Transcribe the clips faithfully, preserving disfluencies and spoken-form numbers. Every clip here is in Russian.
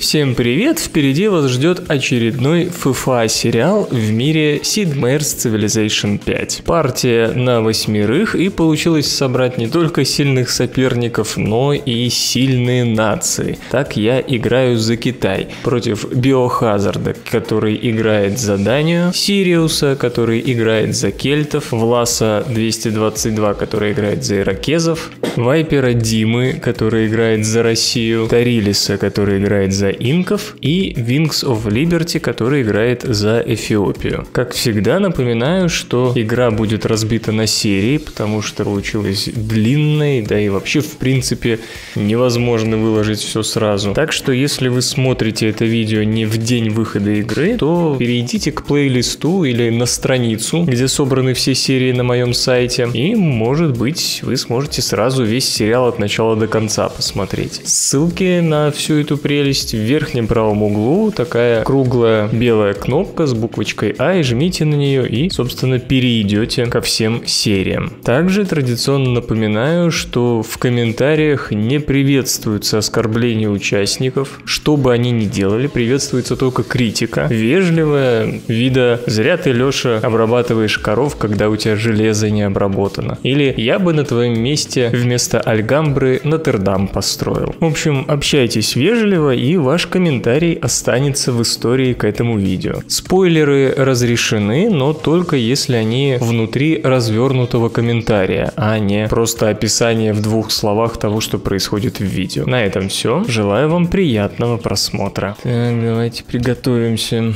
Всем привет! Впереди вас ждет очередной эф эф а сериал в мире Sid Meier's Civilization пять. Партия на восьмерых, и получилось собрать не только сильных соперников, но и сильные нации. Так я играю за Китай против Биохазарда, который играет за Данию, Сириуса, который играет за кельтов, Власа двести двадцать два, который играет за иракезов, Вайпера Димы, который играет за Россию, Тарилиса, который играет за инков, и Wings of Liberty, который играет за Эфиопию. Как всегда, напоминаю, что игра будет разбита на серии, потому что получилось длинной, да и вообще, в принципе, невозможно выложить все сразу. Так что, если вы смотрите это видео не в день выхода игры, то перейдите к плейлисту или на страницу, где собраны все серии на моем сайте, и, может быть, вы сможете сразу весь сериал от начала до конца посмотреть. Ссылки на всю эту прелесть в верхнем правом углу, такая круглая белая кнопка с буквочкой А, и жмите на нее и, собственно, перейдете ко всем сериям. Также традиционно напоминаю, что в комментариях не приветствуются оскорбления участников, что бы они ни делали, приветствуется только критика, вежливая, вида «зря ты, Леша, обрабатываешь коров, когда у тебя железо не обработано», или «я бы на твоем месте вместо Альгамбры Нотр-Дам построил». В общем, общайтесь вежливо, и ваш комментарий останется в истории к этому видео. Спойлеры разрешены, но только если они внутри развернутого комментария, а не просто описание в двух словах того, что происходит в видео. На этом все. Желаю вам приятного просмотра. Так, давайте приготовимся.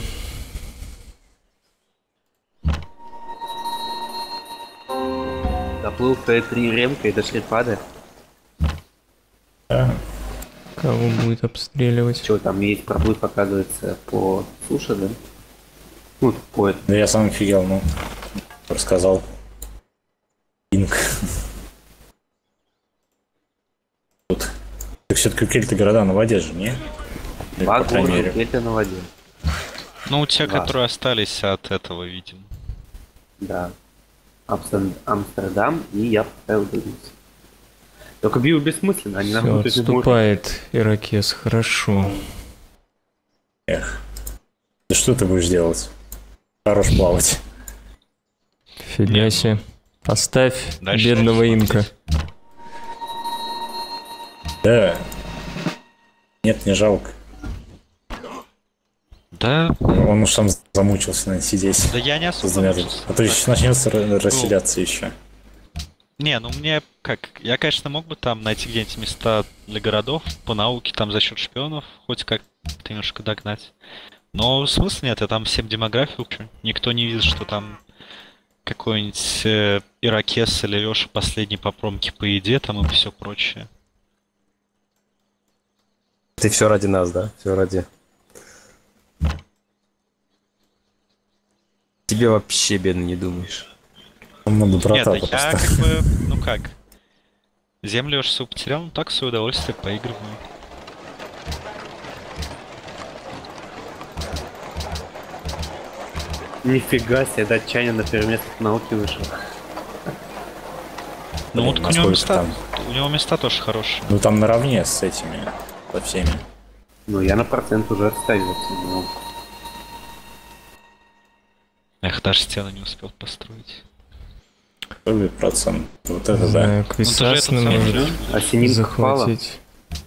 Доплыл Т три ремка и дошли пады. Да. Кого будет обстреливать? Что там есть проплыв, оказывается, по суше, да? Ну, по этому. Да я сам офигел, ну. Рассказал. Инк. Тут. Так все-таки кельты города на воде же, не? Два города, кельты на воде. Ну, те, Два. которые остались от этого, видим. Да. Амстер- Амстердам, и я поставил Дунис. Только бью бессмысленно, они нам Все, отступает иракез, хорошо. Эх. Да что ты будешь делать? Хорош плавать. Фига себе. Оставь Дальше бедного смотреть. инка. Да. Нет, не жалко. Да, Он уж сам замучился, наверное, сидеть. да я не особо Замерз. замучился. А то еще начнется ра- расселяться еще. Не, ну мне как... Я, конечно, мог бы там найти где-нибудь места для городов по науке, там за счет шпионов, хоть как-то немножко догнать. Но смысла нет, я там всем демографию учу. Никто не видит, что там какой-нибудь э, иракес или Леша последний по промке по еде там и все прочее. Ты все ради нас, да? Все ради. Тебе вообще бедно не думаешь. Там надо Нет, брата да я просто. как бы, ну как, землю я же свою потерял, ну так в свое удовольствие поигрываю. Нифига себе, датчанин на первое место по науке вышел. Ну вот Блин, у него насколько места, там? у него места тоже хорошие. Ну там наравне с этими, со всеми. Ну, я на процент уже отстаю. Но... Эх, даже стены не успел построить. Какой процент? Вот это Не да. знаю, Ну, ты же этот Квисасный самый, может да? А Сининка впала? захватить.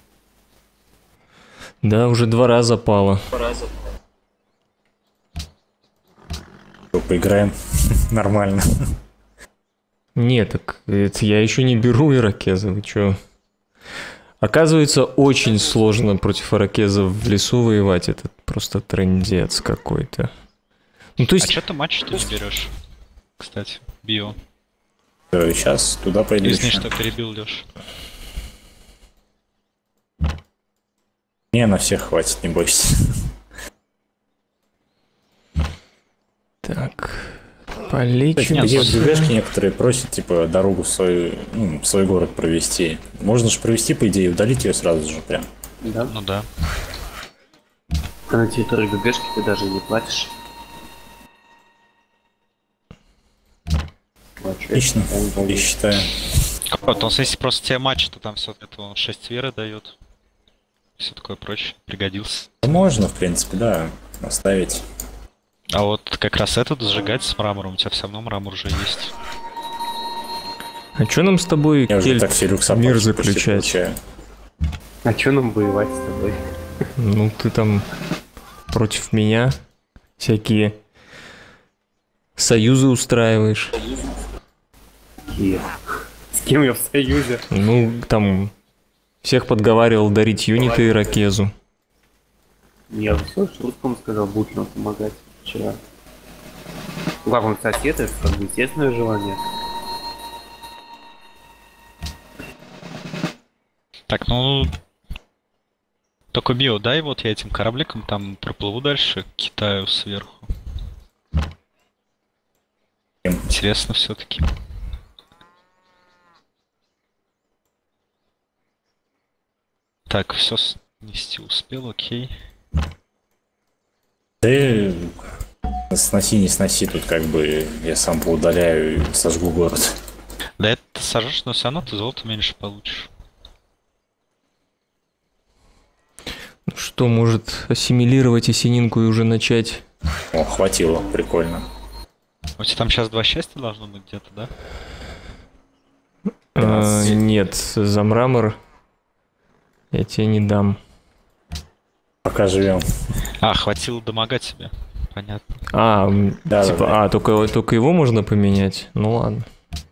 Да, уже два раза пало. Что, поиграем? Нормально. Нет, так это я еще не беру иракеза, вы чё? Оказывается, очень сложно против иракезов в лесу воевать, это просто трындец какой-то. Ну, то А есть... чё ты матч ты не берешь? Кстати, био. Сейчас туда пойду. Извини, еще. что перебил, Леш. Не, на всех хватит, не бойся. Так, Кстати, полечим. такие вот ГГшки некоторые просят, типа, дорогу в свой, ну, в свой город провести. Можно же провести, по идее, удалить ее сразу же прям. Да. Ну да. А на территории ГГшки ты даже не платишь. Отлично, я считаю. Вот, он если просто тебе матч, то там все это он шесть веры дает. все такое прочее, пригодился. Можно, в принципе, да, оставить. А вот как раз этот сжигать с мрамором, у тебя все равно мрамор уже есть. А чё нам с тобой, Я уже Кельт, так все люкса мир почти заключать? получаю. А чё нам воевать с тобой? Ну, ты там против меня всякие союзы устраиваешь. И с кем я в союзе? Ну, там всех подговаривал дарить юниты Иракезу. Я все русскому сказал, будет нам помогать вчера. Ну, как он сосед, это как бы естественное желание. Так, ну... Только био, дай вот я этим корабликом там проплыву дальше к Китаю сверху. Интересно все-таки. Так, все снести успел, окей. Ты сноси, не сноси, тут как бы я сам поудаляю и сожгу город. Да это ты сожжешь, но все равно ты золото меньше получишь. Ну что, может ассимилировать осенинку и уже начать? О, хватило, прикольно. У тебя там сейчас два счастья должно быть где-то, да? А, нет, за мрамор я тебе не дам. Пока живем. А, хватило домогать себе. Понятно. А, м, Да, типа, да, да. а, только, только его можно поменять? Ну ладно.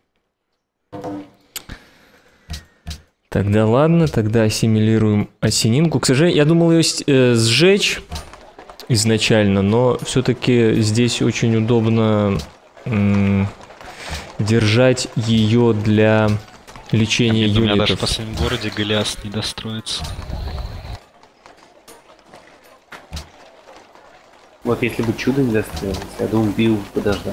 Тогда ладно, тогда ассимилируем осенинку. К сожалению, я думал ее с- э, сжечь изначально, но все-таки здесь очень удобно м, держать ее для лечения Обидно, у меня даже в юнитов. последнем городе Голиас не достроится. Вот если бы чудо не достроилось, я думаю, Билл подождал.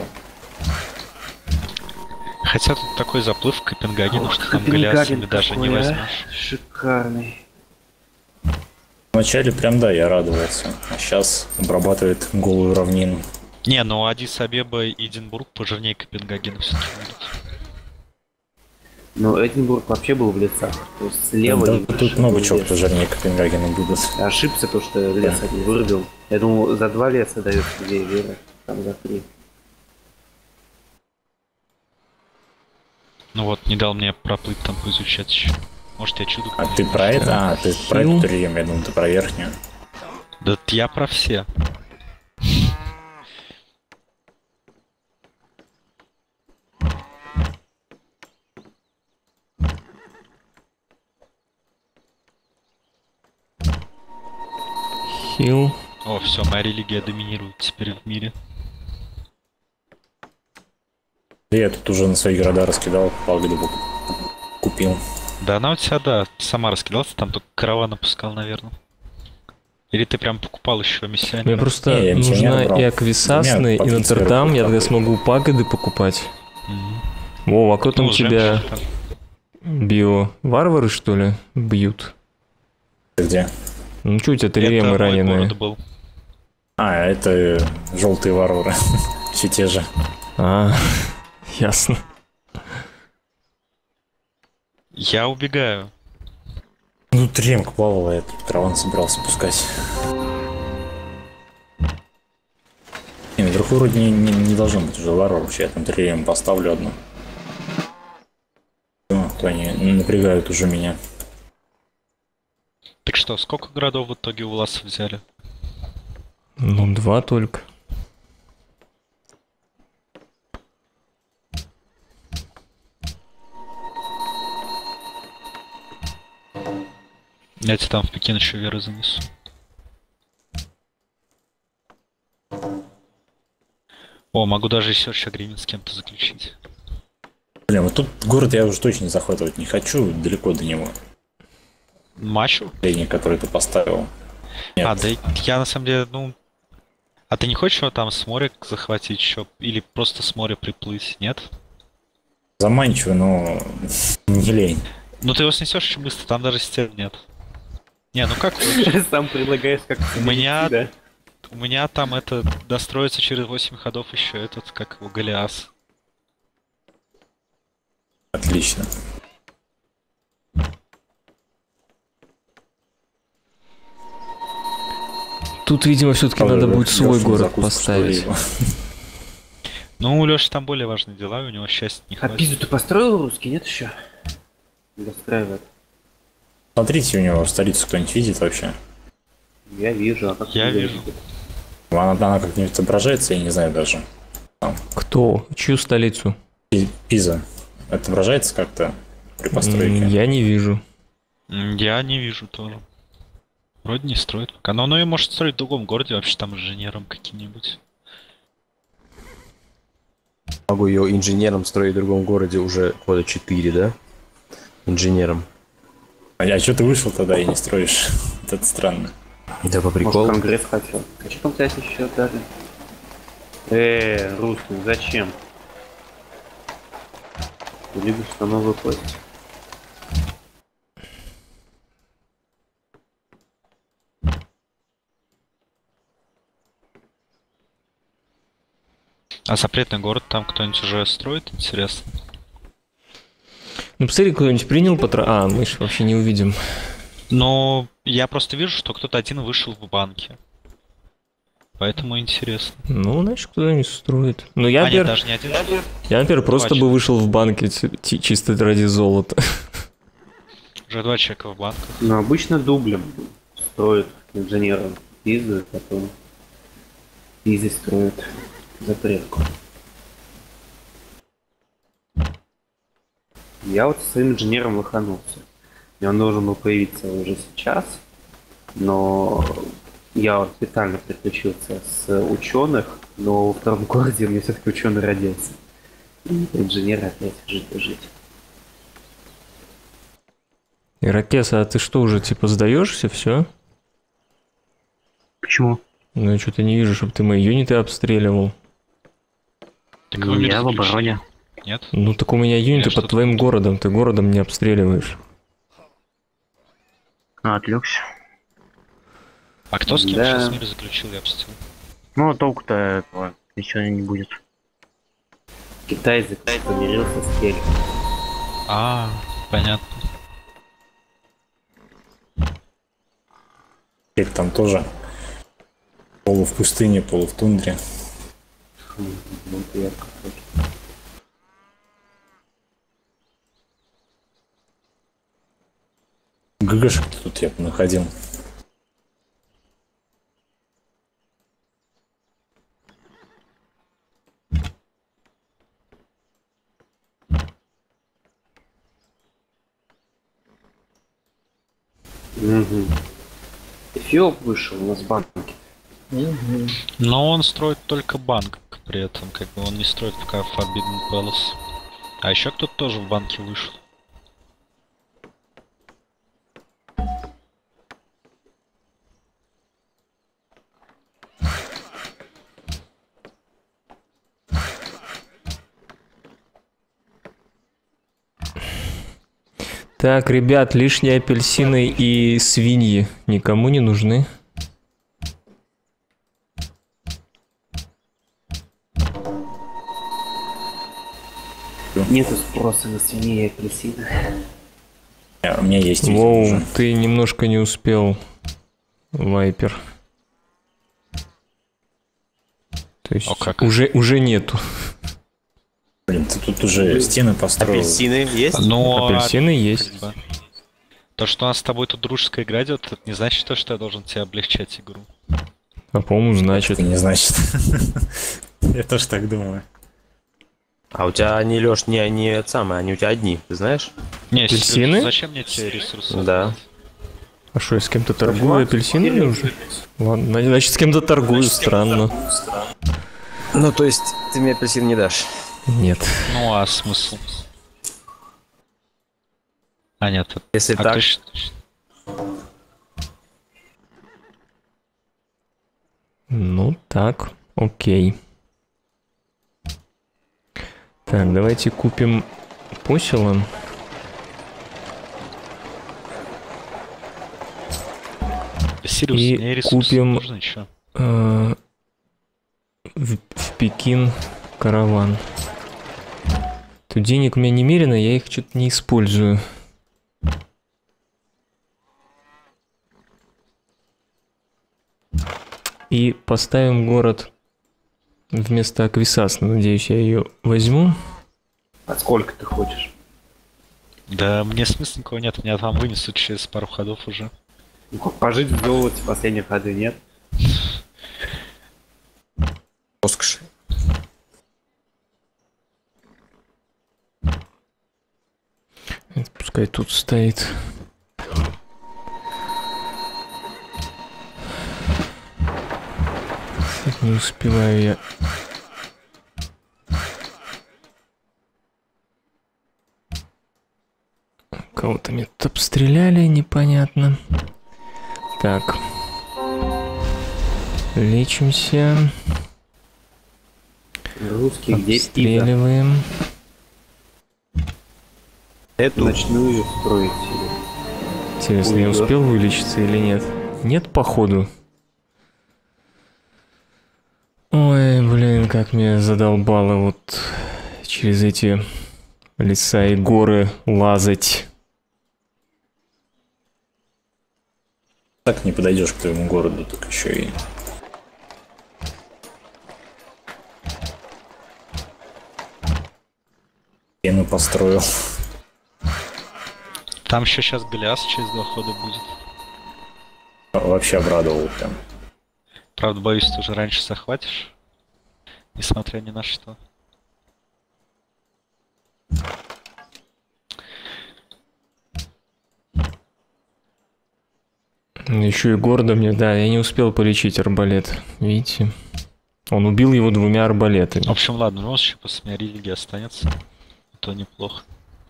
Хотя тут такой заплыв в Копенгагену, Ох, что там Копенгаген Голиасами даже не какой, а. возьмешь. Шикарный. Вначале прям да, я радовался. А сейчас обрабатывает голую равнину. Не, ну Адис Абеба и Эдинбург пожирнее Копенгагена все-таки будут. Но Эдинбург вообще был в лесах. То есть слева Да, и выше тут много был чего лес. пожирнее Копенгагена будут. Я ошибся, то, что лес один вырубил. Я думал, за два леса дает две веры, там за три. Ну вот, не дал мне проплыть там поизучать еще. Может я чудо А ты про это? А, ты про эту трием, я думал, ты про верхнюю. Да я про все. Хил. О, все, моя религия доминирует теперь в мире. Да я тут уже на свои города раскидал, палгоду купил. Да она у тебя, да, сама раскидался, там только караван опускал, наверное. Или ты прям покупал еще миссионера? Мне просто Не, я нужна миссионера брал. и Аквисасны, У меня и по Нотр-Дам. Я тридцать тогда смогу пагоды покупать. Мгм. Вова, а кто там Ну, тебя жемчуг там. био-варвары, что ли, бьют? Ты где? Ну что у тебя Это триремы мой раненые? город был. А, это желтые варвары. Все те же. А, ясно. Я убегаю. Ну, тремка плавала, я тут караван собирался пускать. Не, наверху вроде не, не, не должно быть уже варваров, я там трем поставлю одну. Ну, то они напрягают уже меня. Так что, сколько городов в итоге у вас взяли? Ну, два только. Я тебе там в Пекин еще веры занесу. О, могу даже Search Agreement с кем-то заключить. Блин, вот тут город я уже точно захватывать не хочу, далеко до него. Мачу? Последний, который ты поставил. Нет. А, да я на самом деле, ну... А ты не хочешь его там с моря захватить еще? Или просто с моря приплыть, нет? Заманчиво, но не лень. Ну ты его снесешь очень быстро, там даже стен нет. Не, ну как лучше? Сам предлагаешь как У меня- да? У меня там это достроится через восемь ходов еще этот, как его, Голиас. Отлично. Тут, видимо, все-таки Правда, надо будет свой Лёшу город закуску поставить. что-либо. Ну, у Лёши там более важные дела, у него счастья не А хватит. Пизу ты построил русский, нет еще? Достраивает. Смотрите, у него столицу кто-нибудь видит вообще? Я вижу, а как Я ты вижу. видишь? Она, она как-нибудь отображается, я не знаю даже. Кто? Чью столицу? Пи- Пиза. Отображается как-то при М, постройке? Я не вижу. М, Я не вижу тоже. Вроде не строит пока. Но оно и может строить в другом городе, вообще там инженером каким-нибудь. Могу ее инженером строить в другом городе уже года четыре, да? Инженером. А, а что ты вышел тогда и не строишь? Вот это странно. Да по Может, приколу. конгресс хотел. А что там, кстати, еще дали? Э, русский, зачем? Ты любишь на новую площадь. А запретный город там кто-нибудь уже строит, интересно. Ну, посмотри, кто-нибудь принял патра... А, мы же вообще не увидим. Но я просто вижу, что кто-то один вышел в банке. Поэтому интересно. Ну, значит, кто-нибудь строит. Ну, я, а, нет, например, даже не один. я, например, просто Два бы вышел в банке ти- ти- чисто ради золота. Уже два человека в банках. Но обычно дублем строят инженером Пизы, потом Пизы строят запретку. Я вот со своим инженером лоханулся. И он должен был появиться уже сейчас, но я вот специально переключился с ученых, но во втором городе у меня все-таки ученый родился. И инженер опять жить и жить. Ирокез, а ты что уже, типа, сдаешься, все? Почему? Ну, я что-то не вижу, чтобы ты мои юниты обстреливал. Так вы мир заключили? Нет? Ну, так у меня юниты что-то под твоим городом, ты городом не обстреливаешь. Ну, отвлекся. А кто с кем Да. сейчас мир заключил, я обстил? Ну, толку-то этого ничего не будет. Китай за Китай помирился с Кельтом. А, понятно. Кельт там тоже полу в пустыне, полу в тундре. Ну, это ярко тоже. ГГшек тут я находил. Угу. Эфиоп вышел у нас в банке. Но он строит только банк при этом, как бы он не строит пока Forbidden Palace. А еще кто-то тоже в банке вышел. Так, ребят, лишние апельсины и свиньи никому не нужны. Нету спроса на свиньи и апельсины. А, у меня есть видео Воу, уже. ты немножко не успел, Вайпер. То есть О, как. уже, уже нету. Блин, ты тут уже стены построил. Апельсины есть? Но Апельсины есть. как бы, то, что у нас с тобой тут дружеская игра идет, это не значит то, что я должен тебе облегчать игру. А по-моему, значит. Это не значит. Я тоже так думаю. А у тебя они, Лёш, не, не это самое, они у тебя одни, ты знаешь? Не, Апельсины? Серёж, зачем мне те ресурсы? Да. отдавать? А что, я с кем-то торгую апельсинами уже? Ладно, значит, с кем-то торгую, странно. Ну, то есть, ты мне апельсин не дашь? Нет. Ну а смысл? А нет, это- Если а так, кто щ- Ну, так, окей. Так, давайте купим поселон. Сириус, И мне ресурсы купим- не нужны еще. э, в, в Пекин караван. Тут денег у меня немерено, я их что-то не использую. И поставим город вместо Аквисасна. Надеюсь, я ее возьму. А сколько ты хочешь? Да мне смысла никого нет, меня там вынесут через пару ходов уже. Ну, как пожить в золоте, последние ходы нет. Роскошь. Это пускай тут стоит. Так, не успеваю я. Кого-то мне тут обстреляли, непонятно. Так. Лечимся. Русский, где пиво? Обстреливаем. Эту. Ночную строить. Интересно, я Ой, да. успел вылечиться или нет? Нет, походу. Ой, блин, как меня задолбало вот через эти леса и горы лазать. Так не подойдешь к твоему городу, так еще и... Стену построил. Там еще сейчас Голиас через два хода будет. Вообще обрадовал прям. Правда, боюсь, ты уже раньше захватишь. Несмотря ни на что. Еще и города мне, да, я не успел полечить арбалет. Видите? Он убил его двумя арбалетами. В общем, ладно, ну еще после меня религия останется. То неплохо.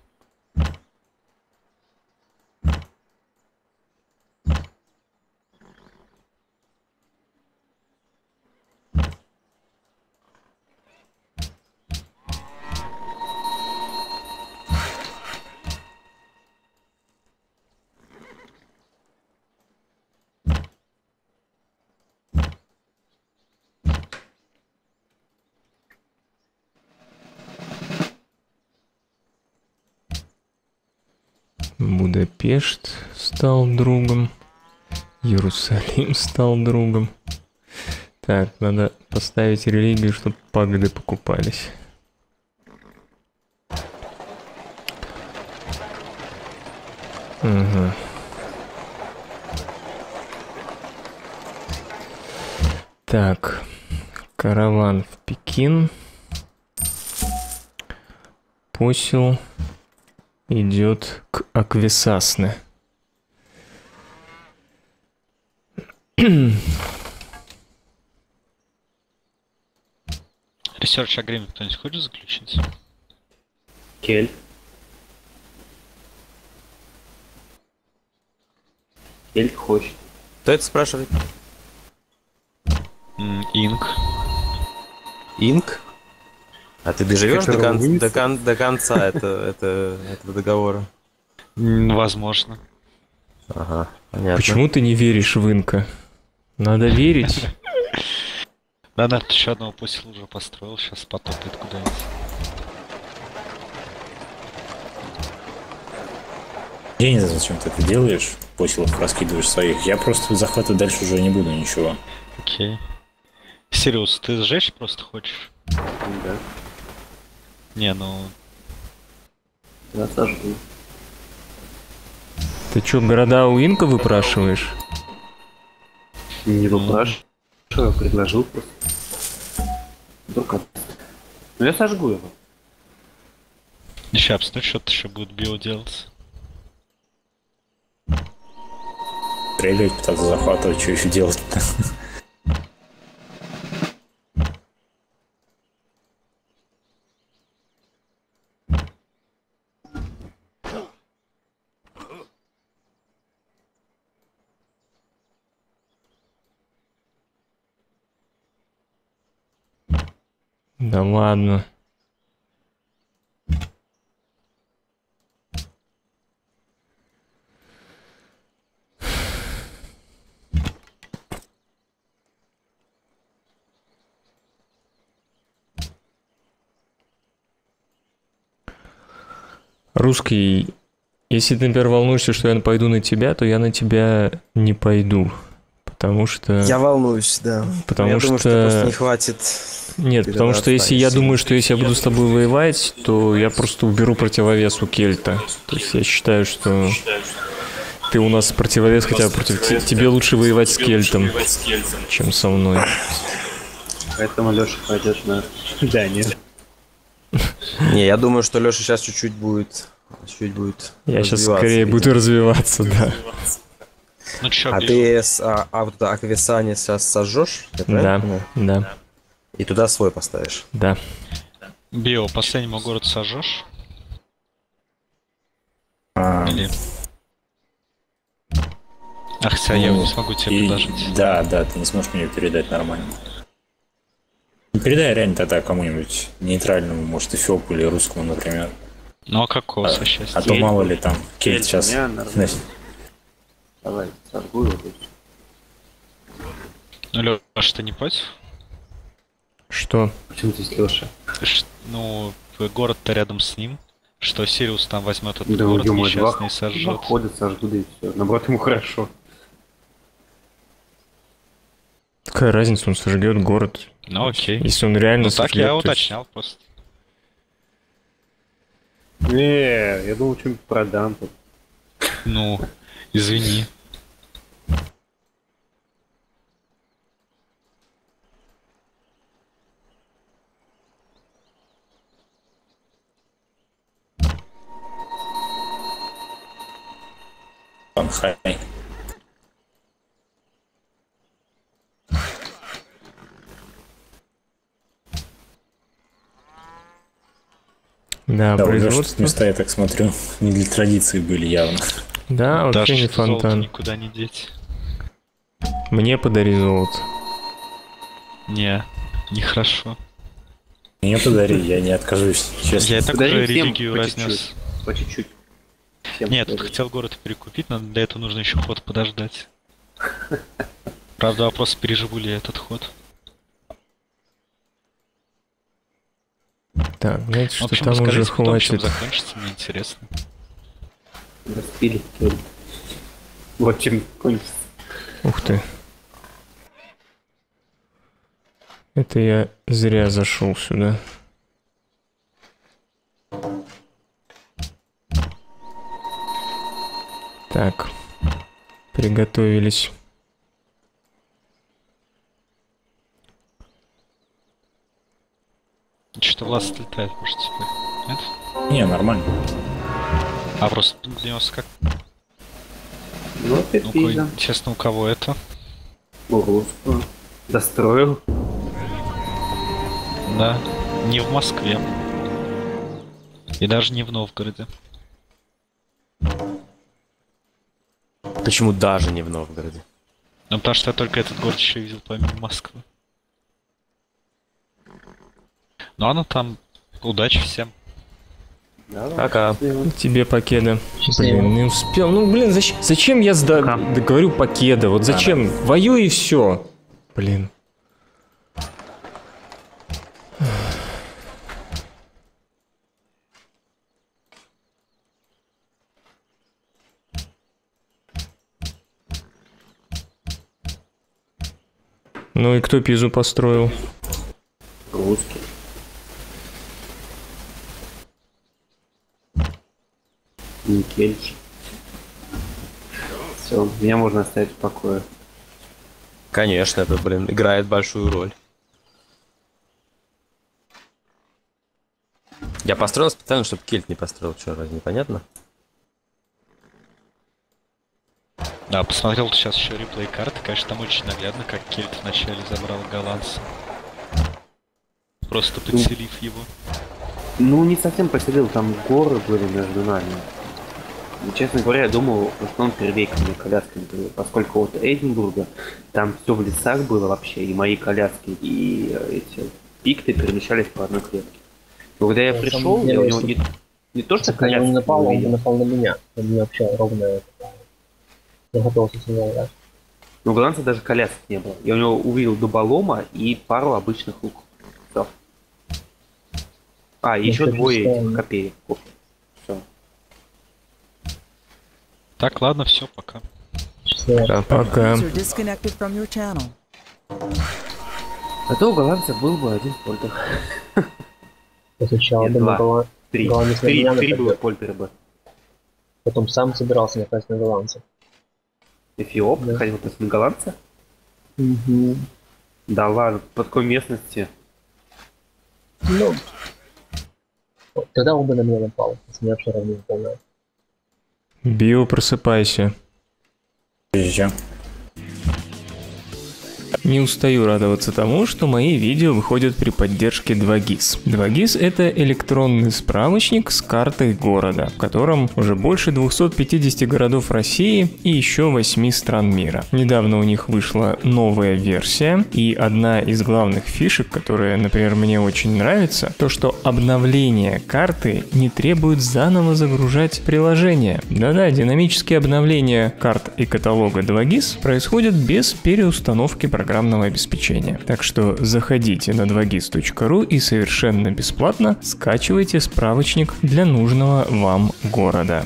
Будапешт стал другом. Иерусалим стал другом. Так, надо поставить религию, чтобы пагоды покупались. Угу. Так, караван в Пекин. Посел идет к Аквисасне. Research Agreement кто-нибудь хочет заключить? Кель. Кель хочет. Кто это спрашивает? М, Инк. Инк? А ты доживешь до, Которого кон- вынесли? до, кон- до конца это, это, этого договора? М, Возможно. Ага, понятно. Почему ты не веришь в Инка? Надо верить. Да, да, еще одного посела уже построил, сейчас потопает куда-нибудь. Я не знаю, зачем ты это делаешь, поселов раскидываешь своих. Я просто захватывать дальше уже не буду ничего. Окей. Сириус, ты сжечь просто хочешь? Да. Не, ну... Я сожгу. Ты что, города у Инка выпрашиваешь? Не выпрашиваю, предложил просто. Вдруг от- Ну я сожгу его. Сейчас, ну что-то еще будет био делать. Стрелять, пытаться захватывать, что еще делать-то? Да ладно. Русский, если ты, например, волнуешься, что я пойду на тебя, то я на тебя не пойду. Потому что... Я волнуюсь, да. Потому я что... думаю, что просто не хватит... Нет, потому что если я думаю, что если я буду с тобой воевать, то я просто уберу противовес у Кельта. То есть я считаю, что ты у нас противовес, хотя бы против... Тебе лучше воевать с Кельтом, чем со мной. Поэтому Леша пойдет на... Да, нет. Не, я думаю, что Леша сейчас чуть-чуть будет... Чуть-чуть будет Я сейчас скорее видимо. буду развиваться, да. Ну чё, а ты с, а, а вот это Аквисани сейчас сожжешь? Да, да. И туда свой поставишь? Да. Био, последнему город сожжешь? А... Или... Ах, хотя ну, я не смогу тебе и... предложить. Да, да, ты не сможешь мне передать нормально. Передай реально тогда кому-нибудь нейтральному, может, эфиопу или русскому, например. Ну а какого, со счастья? А то мало ли там, Кельт сейчас... Давай, торгую. Ну, Лёша, ты не против? Что? Почему здесь Лёша? Ш... Ну, город-то рядом с ним. Что Сириус там возьмет этот да, город ё-моё, несчастный два, и сожжет. Два ходят, сожгут и все. Наоборот, ему хорошо. Какая разница, он сожгет город. Ну окей. Если он реально ну, сожгет, так я то... уточнял просто. Не, я думал, что-нибудь продам тут. Ну, извини. Хай. Да, да, производство. Места, я так смотрю, не для традиции были явно. Да, вообще даже не фонтан. Никуда не деть. Мне подари золото. Не, нехорошо. Мне подари, я не откажусь, честно. Я так подари уже всем религию по разнес. чуть-чуть. По чуть-чуть. Всем Нет, тут подари. хотел город перекупить, но для этого нужно еще ход подождать. Правда, вопрос, переживу ли я этот ход. Так, знаете, В что общем, там уже расскажите потом, чем хватит. закончится, мне интересно. Распили. Вот чем кончится. Ух ты. Это я зря зашел сюда. Так. Приготовились. Что-то Влас отлетает, может, теперь. Нет? Не, нормально. А просто принес как... Ну, опять Ну, пизда. честно, у кого это? Уруску. Достроил. Да, не в Москве. И даже не в Новгороде. Почему даже не в Новгороде? Ну, потому что я только этот город еще видел помимо Москвы. Ну, оно там... Удачи всем. Давай. Пока. Тебе покеда. Блин, не успел. Ну, блин, зачем, зачем я сда... да говорю покеда? Вот зачем? Воюй и все. Блин. Ну и кто Пизу построил? Русский. Никельш. Все, меня можно оставить в покое. Конечно, это, блин, играет большую роль. Я построил специально, чтобы Кельт не построил. Что, разве непонятно? Да, посмотрел сейчас еще реплей карты, конечно, там очень наглядно, как Кельт вначале забрал голландца. Просто подселив его. Ну, не совсем поселил, там горы были между нами. И, честно говоря, я думал, что он первейками колясками был, поскольку вот Эдинбурга, там все в лесах было вообще, и мои коляски, и эти пикты перемещались по одной клетке. Но когда я На пришел, самом деле, я у него если- не, не то, что Если бы он коляски не напал, он бы увидел. напал на меня. Он мне вообще ровно заготовился с ним играть. Но у голландца даже колясок не было. Я у него увидел дуболома и пару обычных луков. Всё. А, и еще это двое странно. этих копеек. Все. Так, ладно, все, пока. Да. Пока. User disconnected from your channel. А то у голландцев был бы один польтер. Сначала Нет, думал, два. голланд- Три. голландец на Три, меня три нападет. было польтера бы. Потом сам собирался напасть на голландцев. Эфиоп Да. хотел против на голландца? Угу. Да ладно, по такой местности. Ну, вот тогда он бы на меня напал, если меня все равно не выполнял. Био, просыпайся. Приезжай. Не устаю радоваться тому, что мои видео выходят при поддержке два гис. два гис — это электронный справочник с картой города, в котором уже больше двухсот пятидесяти городов России и еще восьми стран мира. Недавно у них вышла новая версия, и одна из главных фишек, которая, например, мне очень нравится, то, что обновление карты не требует заново загружать приложение. Да-да, динамические обновления карт и каталога два гис происходят без переустановки программного обеспечения. Так что заходите на два гис точка ру и совершенно бесплатно скачивайте справочник для нужного вам города.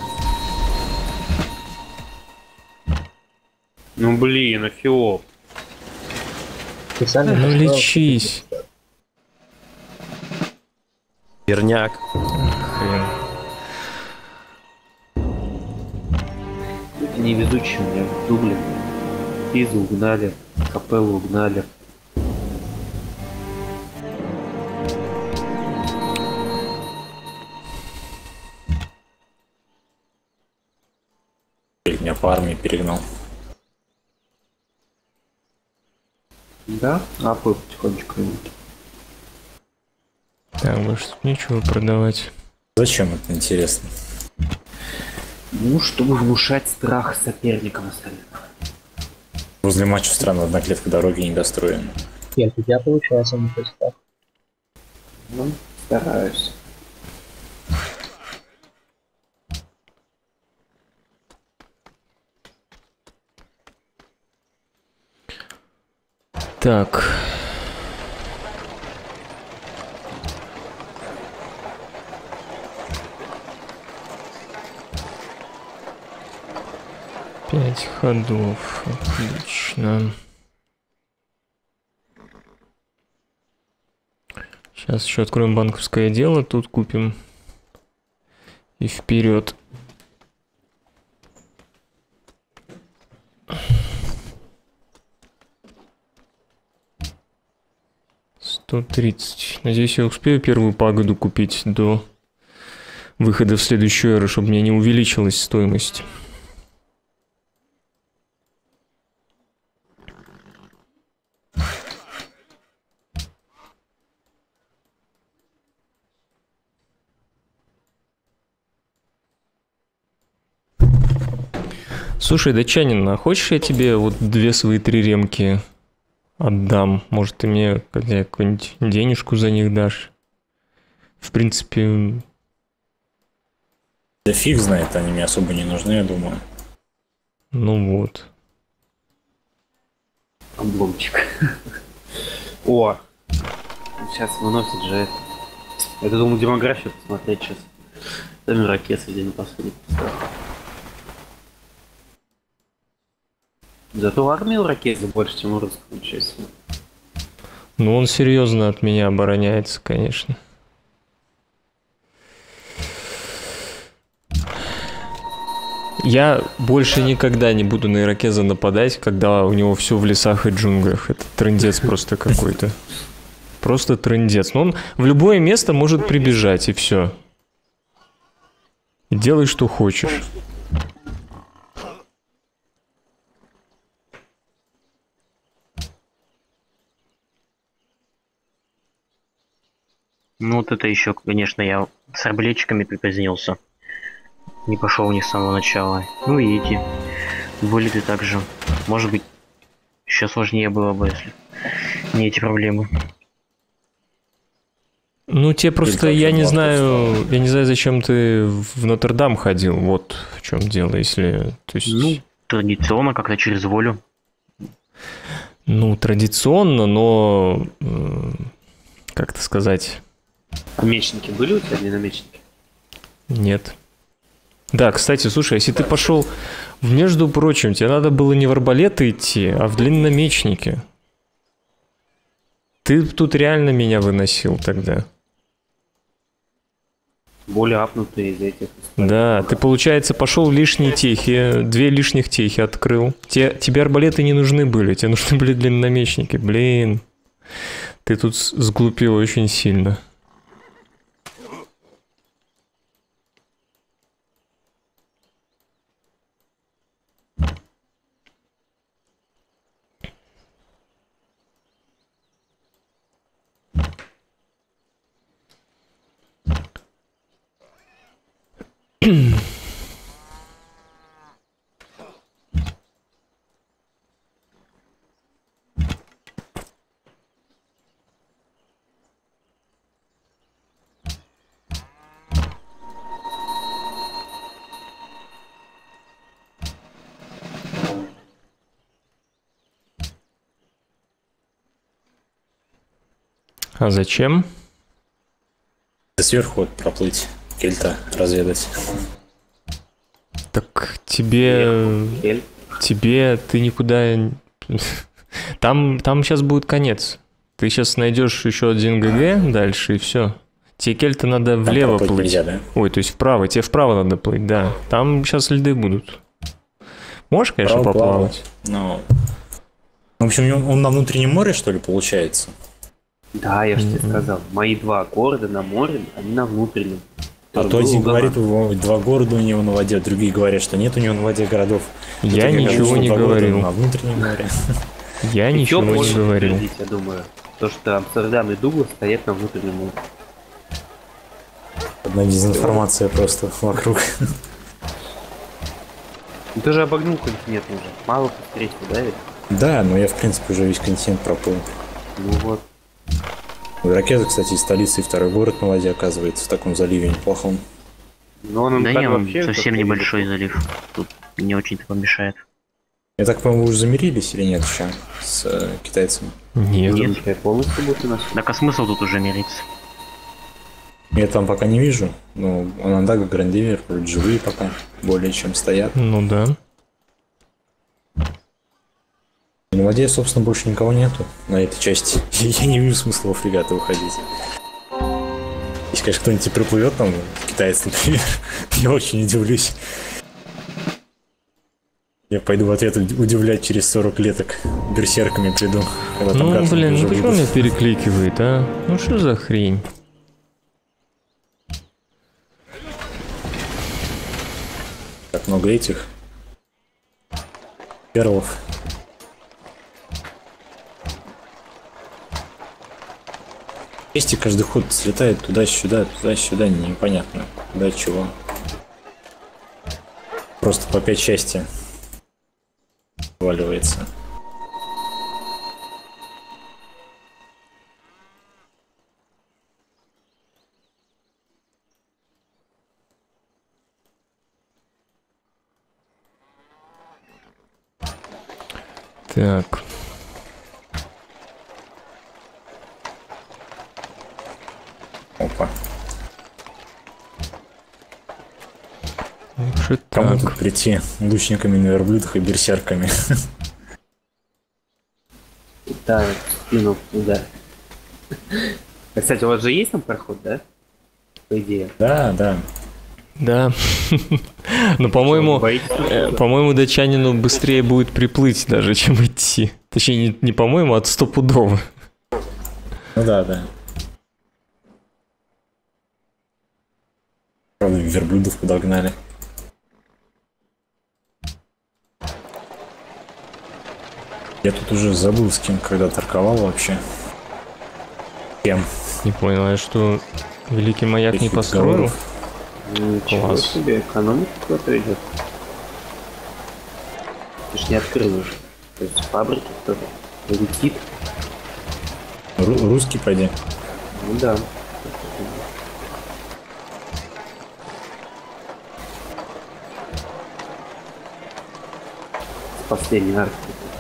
Ну блин, Эфиоп. Ты сами Ну построил- лечись. Верняк. Хрен. Невезучий у меня в дубле. Пизу угнали, капеллу угнали. Меня по армии перегнал. Да? Апы потихонечку. Так, больше тут нечего продавать. Зачем это интересно? Ну, чтобы внушать страх соперникам остальным. Возле матча странно, одна клетка дороги не достроена. Нет, у тебя получается не то так. Ну, стараюсь. Так. Пять ходов. Отлично. Сейчас еще откроем банковское дело. Тут купим. И вперед. сто тридцать. Надеюсь, я успею первую пагоду купить до выхода в следующую эру, чтобы мне не увеличилась стоимость. Слушай, датчанин, а хочешь я тебе вот две свои три ремки отдам? Может, ты мне какую-нибудь денежку за них дашь? В принципе... Да фиг знает, они мне особо не нужны, я думаю. Ну вот. Обломчик. О! Сейчас выносит же это. Я думал демографию посмотреть сейчас. Там ракет среди не посадит. Зато армию ракеты больше, чем у русского, честно. Ну, он серьезно от меня обороняется, конечно. Я больше никогда не буду на иракеза нападать, когда у него все в лесах и джунглях. Это трындец просто какой-то. Просто трындец. Но он в любое место может прибежать, и все. Делай, что хочешь. Ну вот это еще, конечно, я с арбалетчиками припозднился. Не пошел не с самого начала. Ну и эти вылеты также. Может быть, еще сложнее было бы, если не эти проблемы. Ну, тебе просто, я не знаю, я не знаю, зачем ты в Нотр-Дам ходил. Вот в чем дело, если... То есть... Ну, традиционно, как-то через волю. Ну, традиционно, но... э, Как это сказать? А мечники были у тебя, не намечники? Нет. Да, кстати, слушай, если ты пошел Между прочим, тебе надо было не в арбалеты идти, а в длинномечники. Ты тут реально меня выносил тогда. Более апнутые из этих. Да, ты, получается, пошел в лишние техи, две лишних техи открыл. Те, тебе арбалеты не нужны были, тебе нужны были длинномечники. Блин, ты тут сглупил очень сильно. А зачем? Сверху вот проплыть, кельта разведать. Так тебе... Кель. Тебе ты никуда... Там, там сейчас будет конец. Ты сейчас найдешь еще один ГГ дальше, и все. Тебе кельта надо Там влево проплыть плыть. нельзя, да? Ой, то есть вправо. Тебе вправо надо плыть, да. Там сейчас льды будут. Можешь, конечно, Вправо поплавать. Ну, в общем, он он на внутреннем море, что ли, получается? Да, я же тебе сказал. Мои два города на море, они на внутреннем. А то один говорит, у него два города у него на воде, а другие говорят, что нет у него на воде городов. Я Это ничего говорят, не что два города говорил. На внутреннем море. Я И ничего чё не может говорил. подтвердить, я думаю. То, что Амстердам и Дуглас стоят на внутреннем море. Одна дезинформация просто вокруг. Ну, ты же обогнул континент уже. Мало встретил, да, ведь? Да, но я, в принципе, уже весь континент проплыл. Ну вот. Ракета, кстати, из столицы и второй город на воде оказывается в таком заливе неплохом. Но он им Да так не, он вообще совсем как-то небольшой залив. Тут не очень-то помешает. Я так понимаю, вы уже замирились или нет еще с э, китайцами? Нет. Нет, я полностью будет у нас. Так а смысл тут уже мириться? Я там пока не вижу, но Онондага, Грандивер вроде живые пока более чем стоят. Ну да. На воде, собственно, больше никого нету на этой части. Я не вижу смысла во фрегаты выходить. Если, конечно, кто-нибудь приплывет там, китаец, например, я очень удивлюсь. Я пойду в ответ удивлять через сорок леток. Берсерками приду. Когда там Ну, карты блин, уже ну почему выйдут. меня перекликивает, а? Ну что за хрень? Так много этих перлов. Есть и каждый ход слетает туда-сюда, туда-сюда, непонятно. Куда чего. Просто по пять части валивается. Так. Опа. Что Кому так? тут прийти? Лучниками на верблюдах и берсерками. Да, спину, да. Кстати, у вас же есть там проход, да? По идее. Да, да. Да. Но, по-моему, Боитесь э, прохода? по-моему, датчанину быстрее будет приплыть даже, чем идти. Точнее, не, не по-моему, а стопудово. Ну да, да. Правда, верблюдов подогнали. Я тут уже забыл, с кем когда торговал вообще. Кем? Не понял, я что, Великий Маяк не Каких построил? договоров? Ничего Класс. себе, экономика куда-то идет. Ты ж не открыл уже. То есть фабрики кто-то летит. Ру- русский, пойди. Ну да. Последний арк.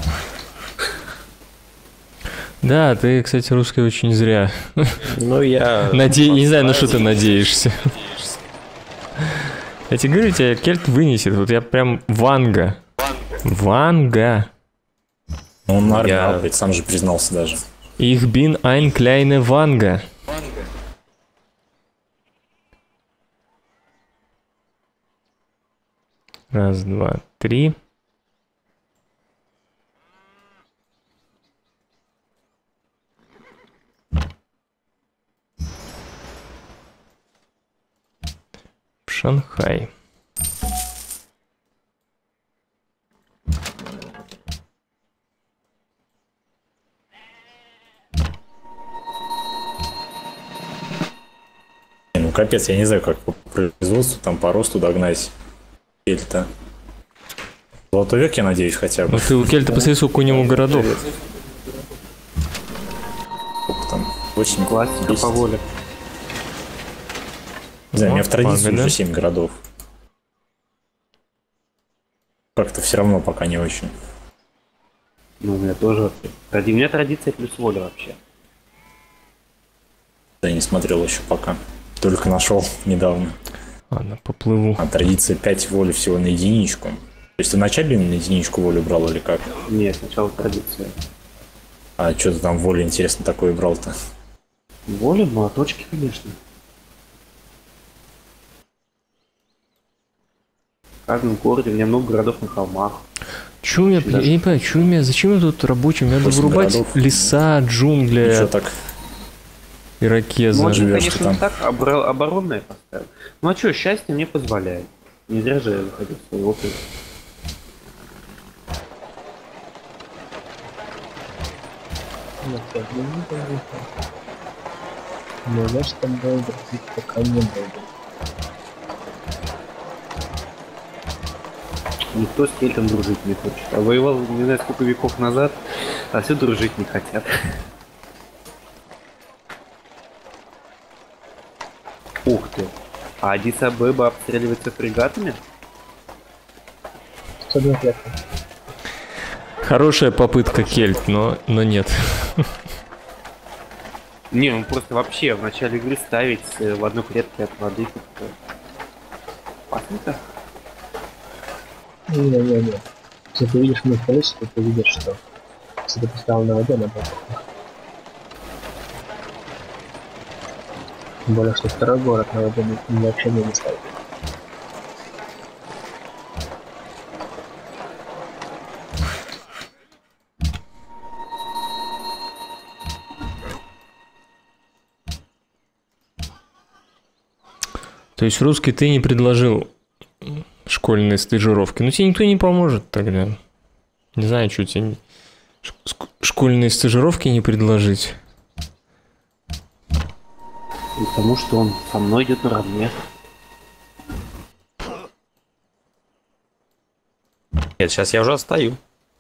Да, ты, кстати, русский очень зря. Ну, я... Наде... Не знаю, на что ты надеешься. Я тебе говорю, тебя Кельт вынесет. Вот я прям Ванга. Ванга. Ну, он на армию Я- апает, сам же признался даже. Ich bin ein kleine Ванга. Раз, два, три. Шанхай. Не, ну капец, я не знаю, как по производству, там по росту догнать Кельта. Золотой век, я надеюсь, хотя бы. Ну ты у Кельта посмотри, сколько у него городов. Сколько там? Очень Классика по воле. Не знаю, у меня в традиции Ага, да? уже семь городов. Как-то все равно пока не очень. Ну, у меня тоже. Тради- У меня традиция плюс воля вообще. Да, я не смотрел еще пока. Только нашел недавно. Ладно, поплыву. А традиция пять воли всего на единичку. То есть ты вначале на единичку волю брал или как? Нет, сначала традиция. А что ты там воли, интересно, такое брал-то? Воля, молоточки, конечно. В каждом городе, у меня много городов на холмах. Чё у меня, я не понимаю, чё у меня, зачем я тут рабочим? Мне надо Восемь вырубать городов. леса, Ничего джунгли, так. ирокезы. Ну, они, живёшь конечно, ты там. не так обра- оборонное поставил. Ну а что, счастье мне позволяет. Не зря же я выходил в свой опыт. Нет, я не буду. Но я ж там был, дружить пока не буду. Никто с Кельтом дружить не хочет. А воевал не знаю сколько веков назад, а все дружить не хотят. Ух ты. А Аддис Абеба обстреливается фрегатами? сто два лет. Хорошая попытка Кельт, но, но нет. Не, он просто вообще в начале игры ставить э, в одну клетку от воды как-то... Опасно-то? Не-не-не. Если ты видишь мой количество, ты видишь, что если ты поставил на воде, она будет. Тем более, что второй город на воде ни- ни вообще не ставит. То есть русский ты не предложил школьные стажировки. Ну тебе никто не поможет тогда. Не знаю, что тебе не- ш- ск- школьные стажировки не предложить. Потому что он со мной идет наравне. Нет, сейчас я уже отстаю.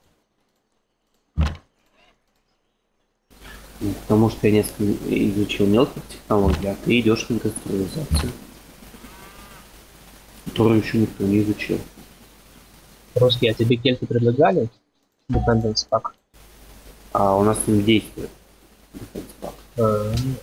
Ну, Потому что я несколько изучил мелких технологий, а ты идешь в индустриализацию, которую еще никто не изучил. Русские, а тебе кельты предлагали? Dependence Pack. А у нас не действует. Defense Pack. А, ну,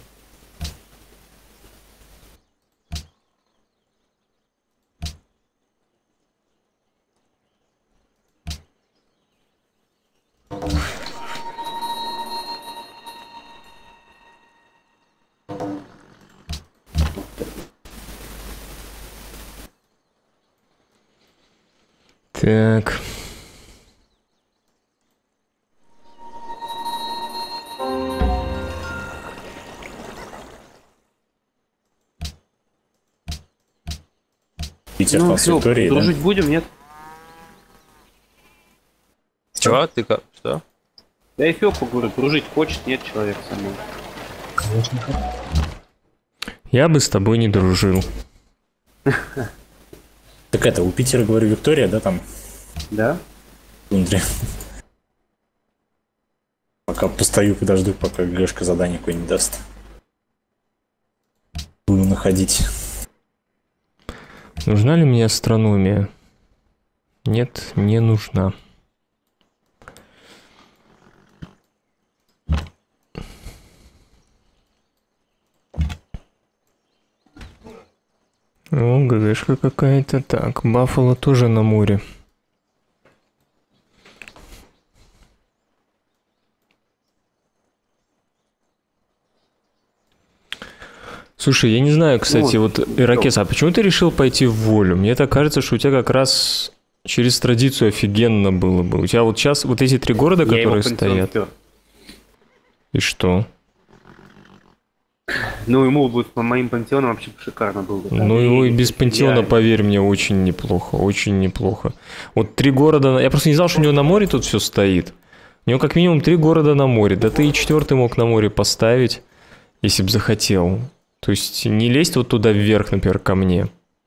Так. Питер Ну, там с всё, Викторией, да? дружить будем, нет? Чего? Ты как? Что? Я Эфиопу говорю, дружить хочет, нет человек со мной. конечно, как. Я бы с тобой не дружил. Так это, у Питера, говорю, Виктория, да, там? Да? В тундре. Пока постою, подожду, пока Гэшка задание какое-нибудь даст. Буду находить. Нужна ли мне астрономия? Нет, не нужна. О, ГГшка какая-то. Так, Баффало тоже на море. Слушай, я не знаю, кстати, Ну, вот, Иракес, а почему ты решил пойти в волю? Мне так кажется, что у тебя как раз через традицию офигенно было бы. У тебя вот сейчас вот эти три города, Я его которые пантеон стоят. впёр. И что? Ну, ему будет по моим пантеонам вообще шикарно было бы. Ну, его и без пантеона, Идеально. поверь мне, очень неплохо, очень неплохо. Вот три города... Я просто не знал, что у него на море тут все стоит. У него как минимум три города на море. Да ты и четвертый мог на море поставить, если бы захотел. То есть не лезть вот туда вверх, например, ко мне.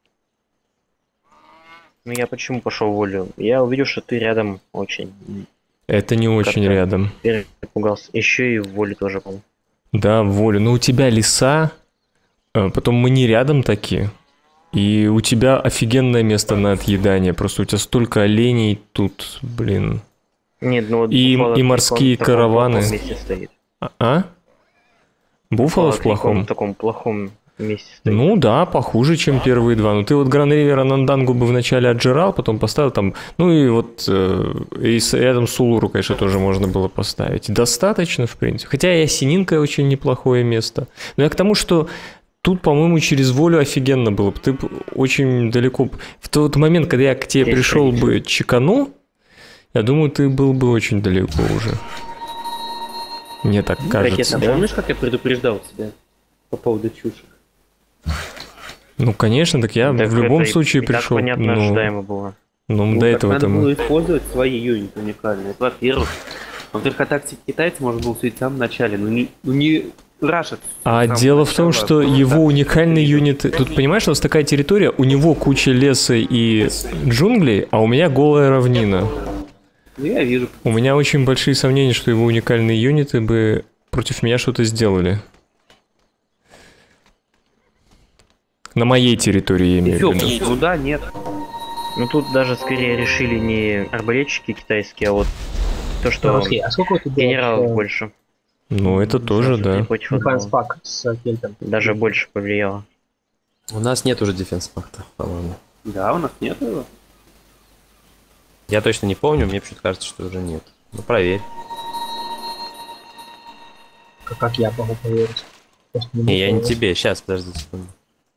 Ну я почему пошел в волю? Я увидел, что ты рядом очень. Это не очень Как-то рядом. Перепугался. Еще и в воле тоже был. Да, в волю. Но у тебя леса, а потом мы не рядом такие. И у тебя офигенное место на отъедание. Просто у тебя столько оленей тут, блин. Нет, ну вот И- Буффало и в морские таком- караваны. таком месте стоит. А? а? Буффало в плохом? В таком плохом месте стоит. Ну да, похуже, чем первые два. Ну ты вот Гран Ривер Анандангу бы вначале отжирал, потом поставил там... Ну и вот э, и с- рядом с Улуру, конечно, тоже можно было поставить. Достаточно, в принципе. Хотя и Осининка очень неплохое место. Но я к тому, что тут, по-моему, через волю офигенно было бы. Ты б очень далеко... В тот момент, когда я к тебе Есть пришел бы конечно. чекану, я думаю, ты был бы очень далеко уже. Мне так кажется. Ракета, да? помнишь, как я предупреждал тебя по поводу чушек? Ну, конечно, так я Так в любом это и- случае и так пришел. понятно, ну, ожидаемо было. ну, Ну, до так этого надо там... было использовать свои юниты уникальные. Это во-первых. Во-вторых, о тактике китайцев можно было судить в самом начале. Ну не, ну не рашат. А дело в том, что его уникальный юнит... Тут, понимаешь, у нас такая территория, у него куча леса и джунглей, а у меня голая равнина. Ну я вижу. У меня очень большие сомнения, что его уникальные юниты бы против меня что-то сделали. На моей территории, я И имею все, в виду. ну да, нет. Ну тут даже скорее решили не арбалетчики китайские, а вот то, что Окей, а сколько у тебя генералов э, больше. Ну, это тоже, да. Против Defense одного. пак с кельтом? Даже больше повлияло. У нас нет уже дефенс пакта, по-моему. Да, у нас нет его. Я точно не помню, мне почему-то кажется, что уже нет. Ну, проверь. Как, как я могу поверить? Просто Не, могу я не поверить. тебе. Сейчас, подожди секунду.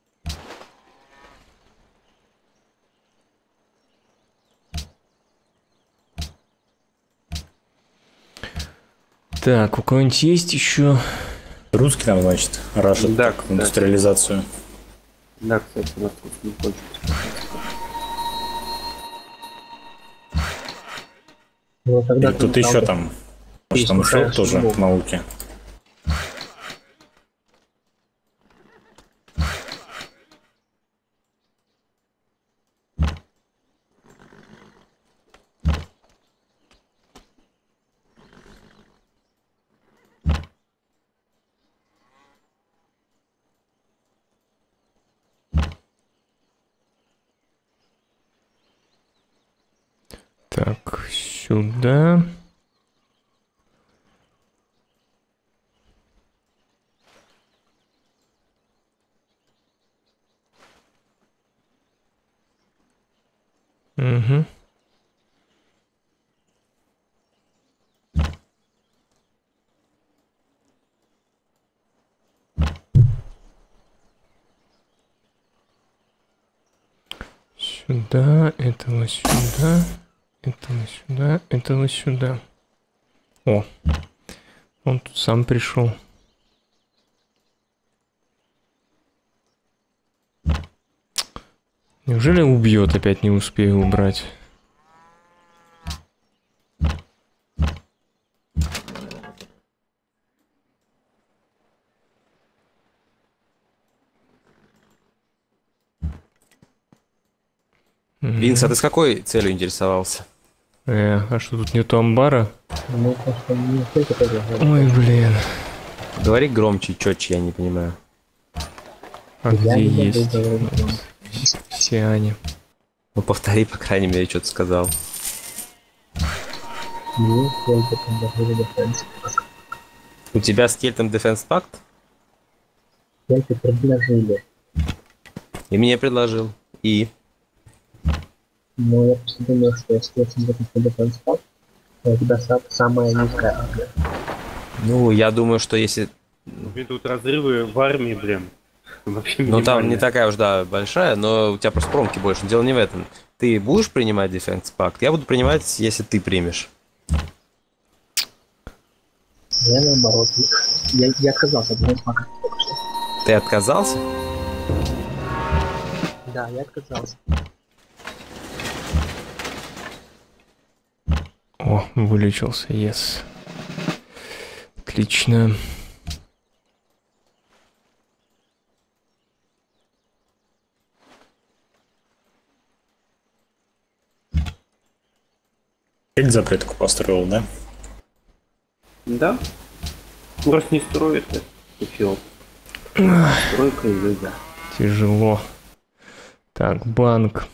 Так, у кого-нибудь есть еще... Русский там, значит, рашит Да, так, кстати. индустриализацию. Да, кстати, у нас тут не хочет. Ну, тогда И ты тут не еще правда. там. Может, там Искушаешь ушел тоже судьбу. к науке. Так, сюда... Угу. Сюда, этого сюда, этого сюда, этого сюда. О, он тут сам пришел. Неужели убьет, опять не успею убрать? Винс, а ты с какой целью интересовался? Э, а что тут нету амбара? Ну, просто не только тоже. Ой, блин. Говори громче, четче, я не понимаю. А Я где не могу есть? говорить вам. Все они. Ну, повтори, по крайней мере, что ты сказал. Ну, только там даже дефенс. У тебя с Кельтом Defense Pact? Кельты предложили. И мне предложил. И? Ну, я просто думаю, что если очень закрыть Defense Pack, то у тебя са- самая низкая армия. Ну, я думаю, что если... Блин, тут разрывы в армии, блин. Вообще Ну, там не минимальные. такая уж, да, большая, но у тебя просто промки больше. Дело не в этом. Ты будешь принимать Defense Pact? Я буду принимать, если ты примешь. Я наоборот. Я, я отказался от Defense Pack только что. Ты отказался? Да, я отказался. О, вылечился, yes. Отлично. Эль запретку построил, да? Да. Просто не строит это. Эфиоп. Стройка и люди. Тяжело. Так, банк.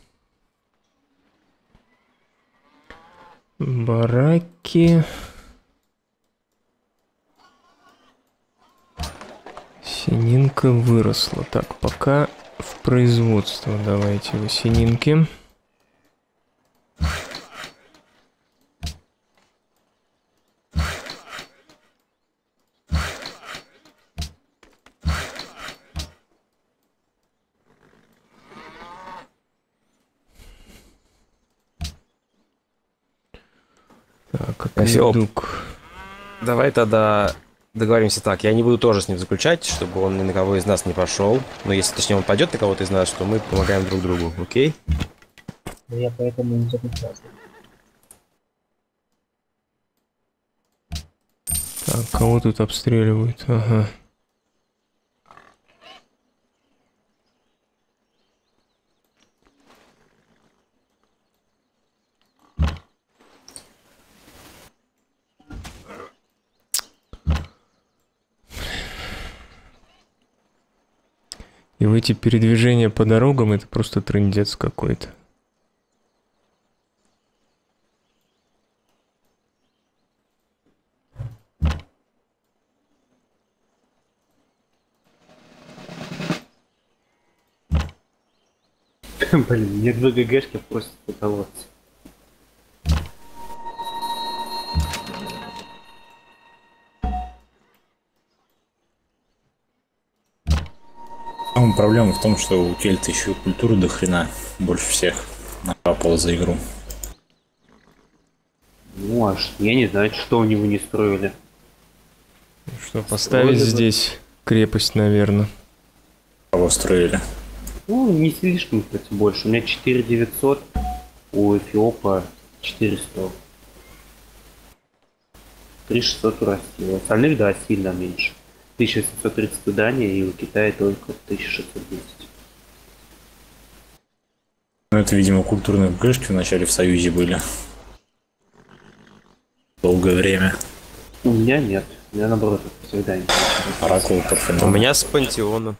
Бараки. Сининка выросла. Так, пока в производство давайте вы сининки. Так, Эфиоп. акведук. Давай тогда договоримся так. Я не буду тоже с ним заключать, чтобы он ни на кого из нас не пошел. Но если, точнее, он пойдет на кого-то из нас, то мы помогаем друг другу, окей? Но я поэтому не заключался. Так, кого тут обстреливают? Ага. И в эти передвижения по дорогам это просто трындец какой-то. Блин, мне две ГГшки просто потолоться. Ну, проблема в том, что у Кельта еще и культуры до хрена больше всех накапало за игру. Ну аж, я не знаю, что у него не строили. Что, поставить Строили бы. здесь крепость, наверное. Кого строили? Ну, не слишком, кстати, больше. У меня четыре девятьсот, у Эфиопа четыреста. три шестьсот у России. У остальных, да, сильно меньше. тысяча семьсот тридцать у Дании и у Китая только тысяча шестьсот десять. Ну, это, видимо, культурные ГГшки вначале в Союзе были. Долгое время. У меня нет. У меня наоборот всегда не Оракул У Парфенон. меня с Пантеона.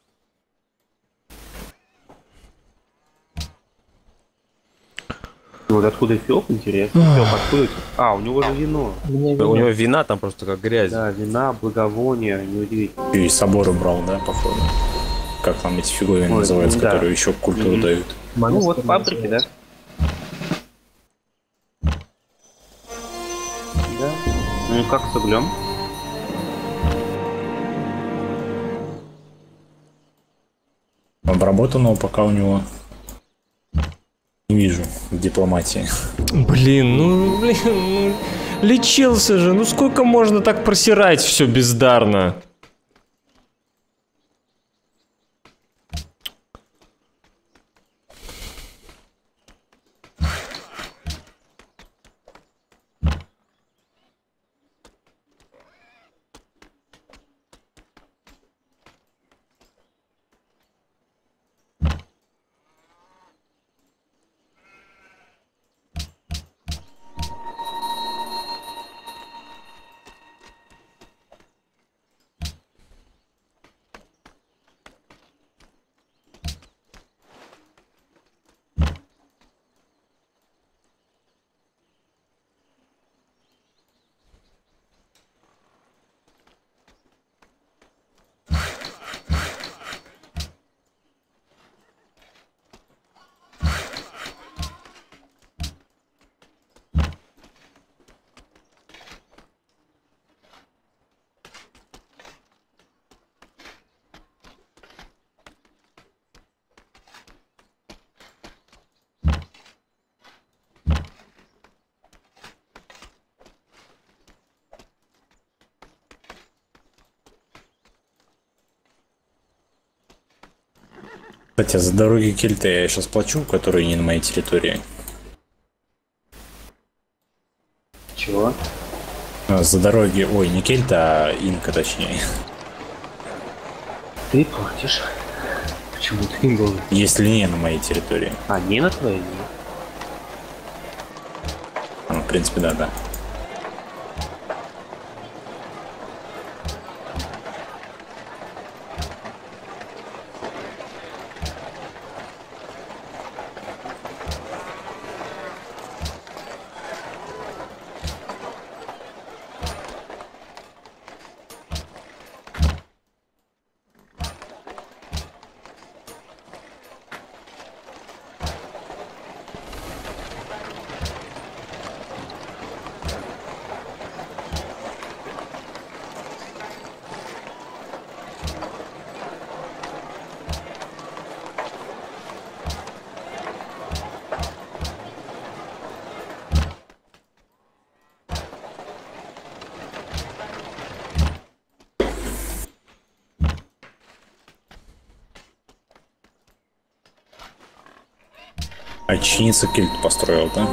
Вот откуда Эфиоп, интересно. Эфиоп, откуда это? А, у него же вино. У меня У вино. него вина там просто как грязь. Да, вина, благовония, неудивительно. И собор убрал, да, походу. Как там эти фиговины Ой, называются, да. которые еще культуру Мгм. дают. Ну Монастырь вот фабрики, да? называется. Да. Ну как с углем? Обработанного пока у него не вижу в дипломатии. Блин, ну, блин, ну, лечился же, ну сколько можно так просирать все бездарно? Кстати, за дороги Кельта я сейчас плачу, которые не на моей территории. Чего? А, за дороги, ой, не Кельта, а Инка точнее. Ты платишь. Почему ты не должен? Если не на моей территории. А, не на твоей? Ну, в принципе, да-да. А чиница Кельт построил, да?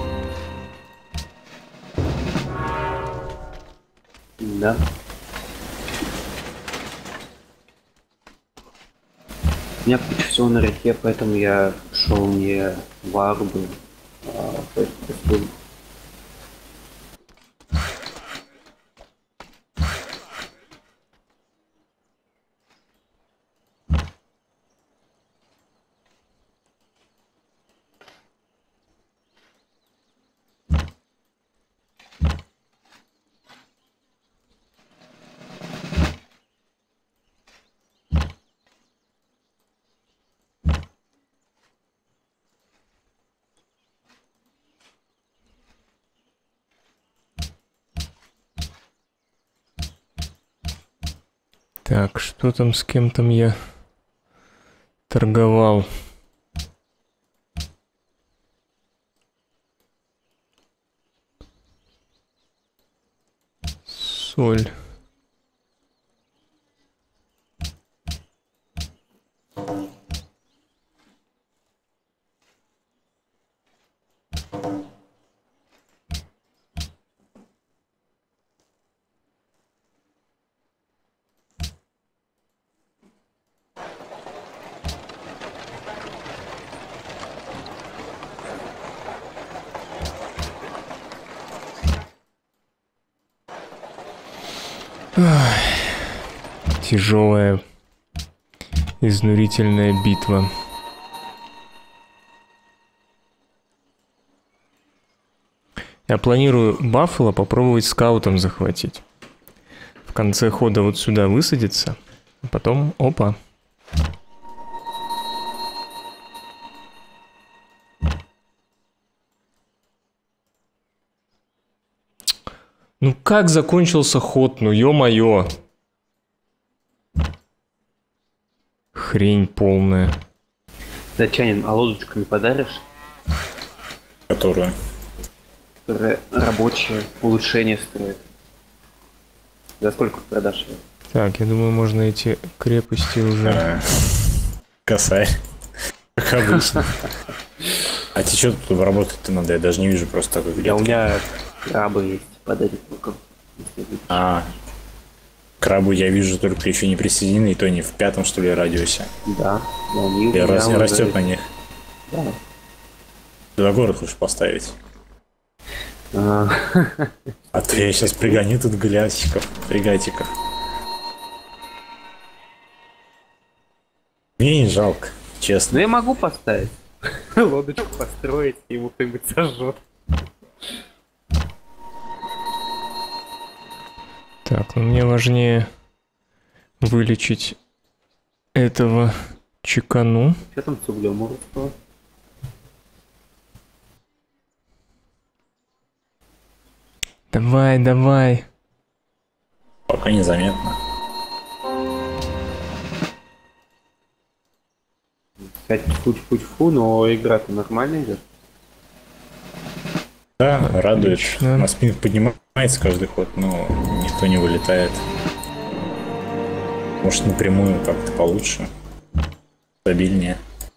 Да. У меня куча всего на реке, поэтому я шел не в Арбу, а в Так, что там с кем там я торговал? Соль. Тяжелая, изнурительная битва. Я планирую Баффало попробовать скаутом захватить. В конце хода вот сюда высадиться, а потом опа. Ну как закончился ход, ну ё-моё. Хрень полная. Датчанин, а лодочку не подаришь? Которую? Которая рабочие улучшения строит. За сколько продашь ее? Так, я думаю, можно эти крепости уже... А, косарь. Как обычно. А тебе что тут работать-то надо? Я даже не вижу просто такой. Я у меня крабы есть, подарить луком. А, крабу я вижу только еще не присоединены, и то не в пятом, что ли, радиусе. Да, да, они и раз, растет на них. Да. Туда город хочешь поставить? А, а то я сейчас пригоню тут глясиков, фрегатиков. Мне не жалко, честно. Ну я могу поставить. Лодочку построить, и ему кто-нибудь сожжет. Так, ну мне важнее вылечить этого чекану. Что там с углем у русского? Давай, давай. Пока незаметно. Кстати, фу-фу-фу, но игра-то нормально идет. Да, радует. Отлично. На спину поднимается каждый ход, но никто не вылетает. Может, напрямую как-то получше. Стабильнее.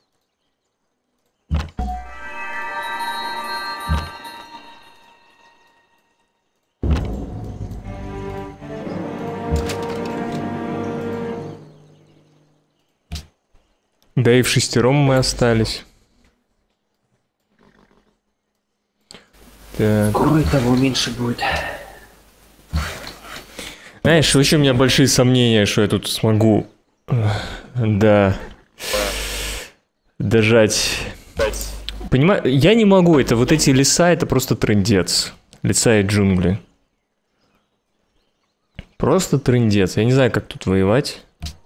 Да и в шестером мы остались. Так. Кроме того, меньше будет. Знаешь, вообще у меня большие сомнения, что я тут смогу, да, дожать. Понимаю, я не могу, это вот эти леса, это просто трындец. Леса и джунгли. Просто трындец. Я не знаю, как тут воевать.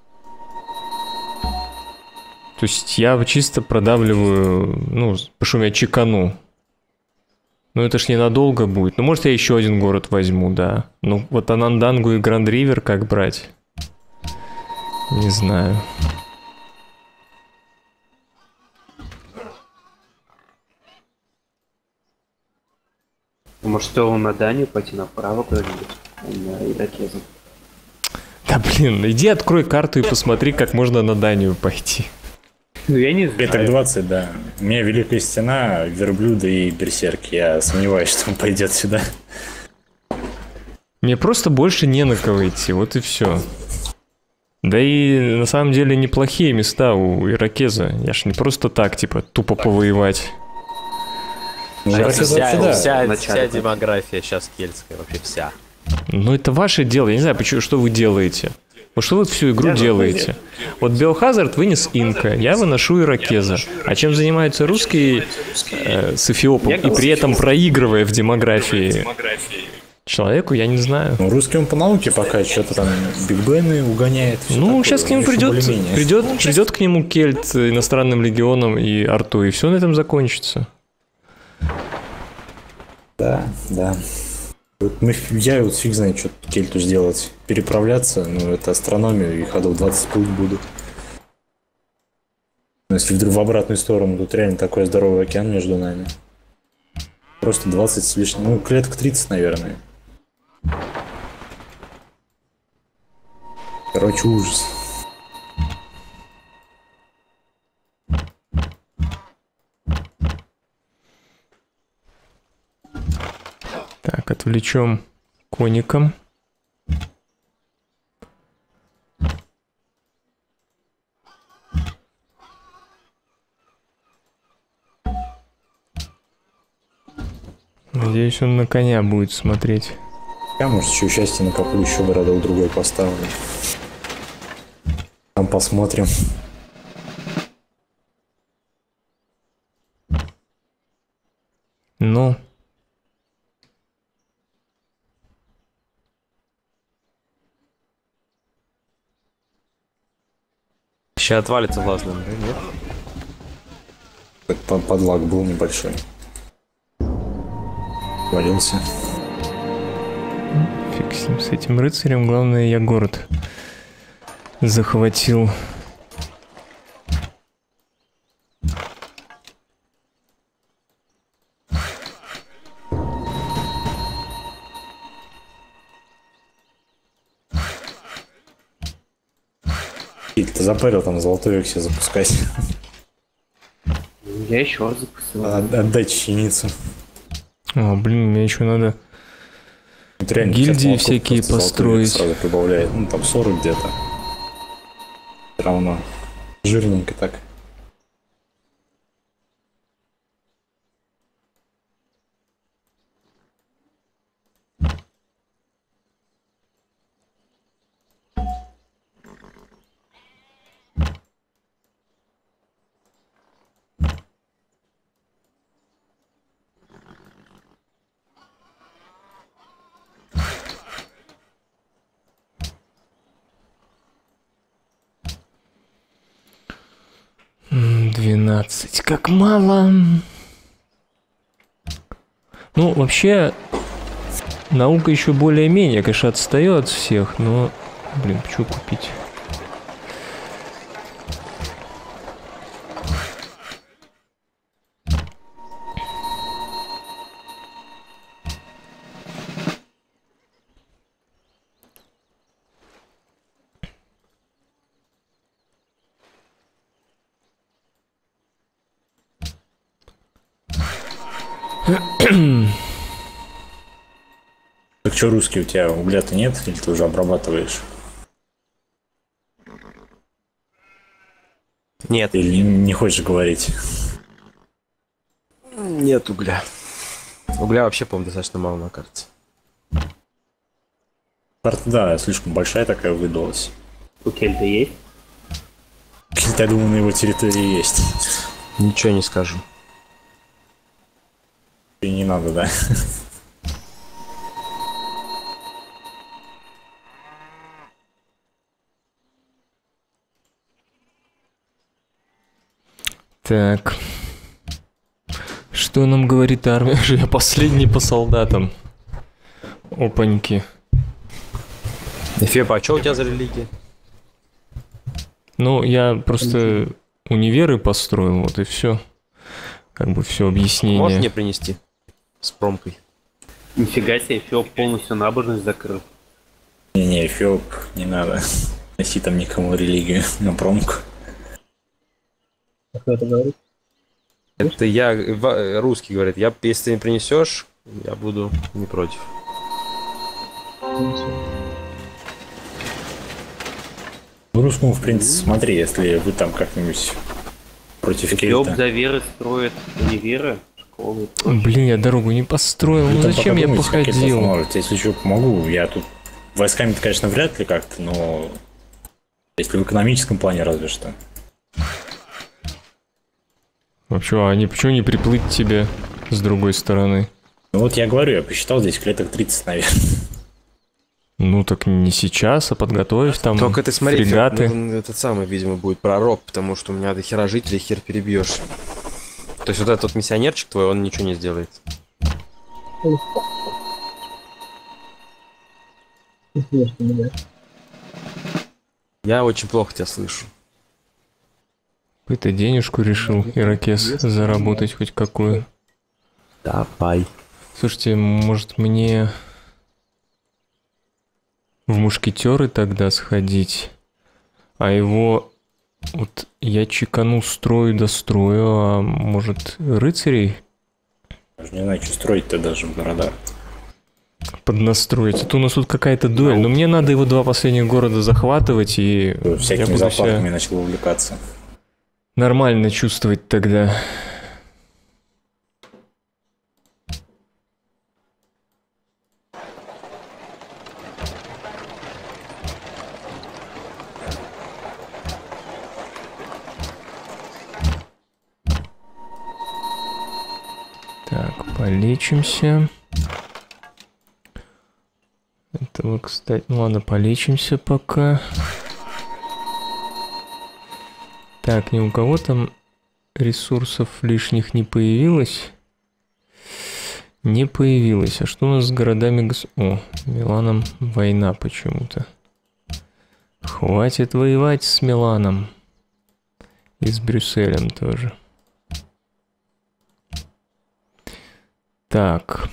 То есть я чисто продавливаю, ну, потому что я чекану. Ну это ж ненадолго будет. Ну может я еще один город возьму, да. Ну вот Анандангу и Гранд-Ривер как брать? Не знаю. Может, что на Данию пойти направо куда-нибудь? На Иракезу. Да блин, иди открой карту и посмотри, как можно на Данию пойти. Ну я не знаю. Петр двадцать, да. У меня Великая Стена, Верблюды и Берсерк. Я сомневаюсь, что он пойдет сюда. Мне просто больше не на кого идти, вот и все. Да и на самом деле неплохие места у Иракеза. Я ж не просто так, типа, тупо повоевать. Ну, Вся, да. вся, вся демография сейчас кельтская, вообще вся. Ну это ваше дело, я не знаю, почему, что вы делаете. Вот что вы всю игру Я делаете? Вот Биохазард вынес инка, я выношу иракеза. А чем занимается русский э, с эфиопом, и при этом проигрывая в демографии человеку, я не знаю. Ну, русский он по науке пока что-то там бигбены угоняет. Ну, такое, сейчас к нему еще придет, более-менее. придет, придет к нему Кельт иностранным легионом и Арту, и все на этом закончится. Да, да. Вот мы, я вот фиг знает, что Кельту сделать. Переправляться, ну, это астрономию, и ходов двадцать плыть будут. Но если вдруг в обратную сторону, тут реально такой здоровый океан между нами. Просто двадцать с лишним, ну, клеток тридцать, наверное. Короче, ужас. Так, отвлечем коником. Надеюсь, он на коня будет смотреть. Я, может, еще счастье накоплю, еще городок другой поставлю. Там посмотрим. Ну. Сейчас отвалится властным, нет? Так под- подлаг был небольшой. Валился. Фиг с ним, с этим рыцарем. Главное, я город захватил. Ты запарил там золотой век себе запускать. Я еще раз запустил. От- Отдать чиницу. О, блин, мне еще надо Вот реально, гильдии молоток всякие просто золотой век построить. сразу прибавляет. Ну там сорок где-то. Все равно. Жирненько так. М, двенадцать, как мало. Ну, вообще, наука еще более-менее, конечно, отстает от всех, но, блин, что купить? Так что, русский, у тебя угля-то нет? Или ты уже обрабатываешь? Нет. Или не, не хочешь говорить? Нет угля. Угля вообще, по-моему, достаточно мало на карте. Карта, да, слишком большая такая выдалась. У Кельта есть? Кельт, я думаю, на его территории есть. Ничего не скажу. И не надо, да? Так. Что нам говорит армия? Я последний по солдатам. Опаньки. Феба, а что у тебя за религия? Ну, я просто универы построил, вот и все. Как бы все объяснение. Можешь мне принести? С промкой. Нифига себе, Эфиоп полностью набожность закрыл. Не-не, Эфиоп, не надо. Носи там никому религию на промку. А кто это говорит? Это я, в- русский говорит, я, если ты не принесешь, я буду не против. В русскому, в принципе, смотри, если вы там как-нибудь против Эфиоп Кельта. за веры строит универы, школы и прочее. Блин, я дорогу не построил. Ну Вы там зачем пока я думаете, как это походил? остановить. Если что, помогу. Я тут войсками-то, конечно, вряд ли как-то, но если в экономическом плане разве что. Вообще, а они почему не приплыть тебе с другой стороны? Ну вот я говорю, я посчитал здесь клеток тридцать, наверное. Ну так не сейчас, а подготовив там Только ты смотри, фрегаты. Фёд, этот самый, видимо, будет пророк, потому что у меня до хера жителей хер перебьешь. То есть вот этот вот миссионерчик твой, он ничего не сделает. Интересно, меня. Я очень плохо тебя слышу. Какую-то денежку решил ирокез заработать хоть какую. Давай. Слушайте, может мне в мушкетеры тогда сходить, а его вот я чекану, строю, дострою, а может рыцарей Даже не знаю, что строить-то даже в городах. поднастроить? Это у нас тут какая-то дуэль, но мне надо его два последних города захватывать, и я Всякими буду заплатками себя начал увлекаться. нормально чувствовать тогда. Так, полечимся. Этого, кстати, ну ладно, полечимся пока. Так, ни у кого там ресурсов лишних не появилось? Не появилось. А что у нас с городами гос... О, Миланом война почему-то. Хватит воевать с Миланом. И с Брюсселем тоже. Так.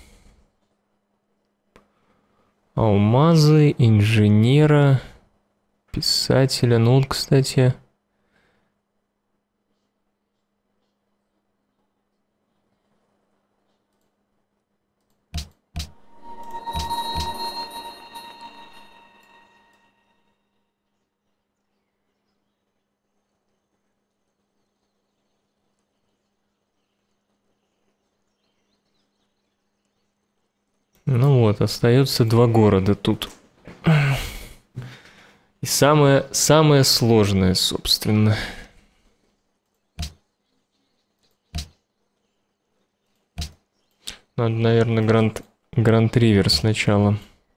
Алмазы, инженера, писателя. Ну вот, кстати... Ну вот, остается два города тут. И самое, самое сложное, собственно. Надо, наверное, Гранд, Гранд Ривер сначала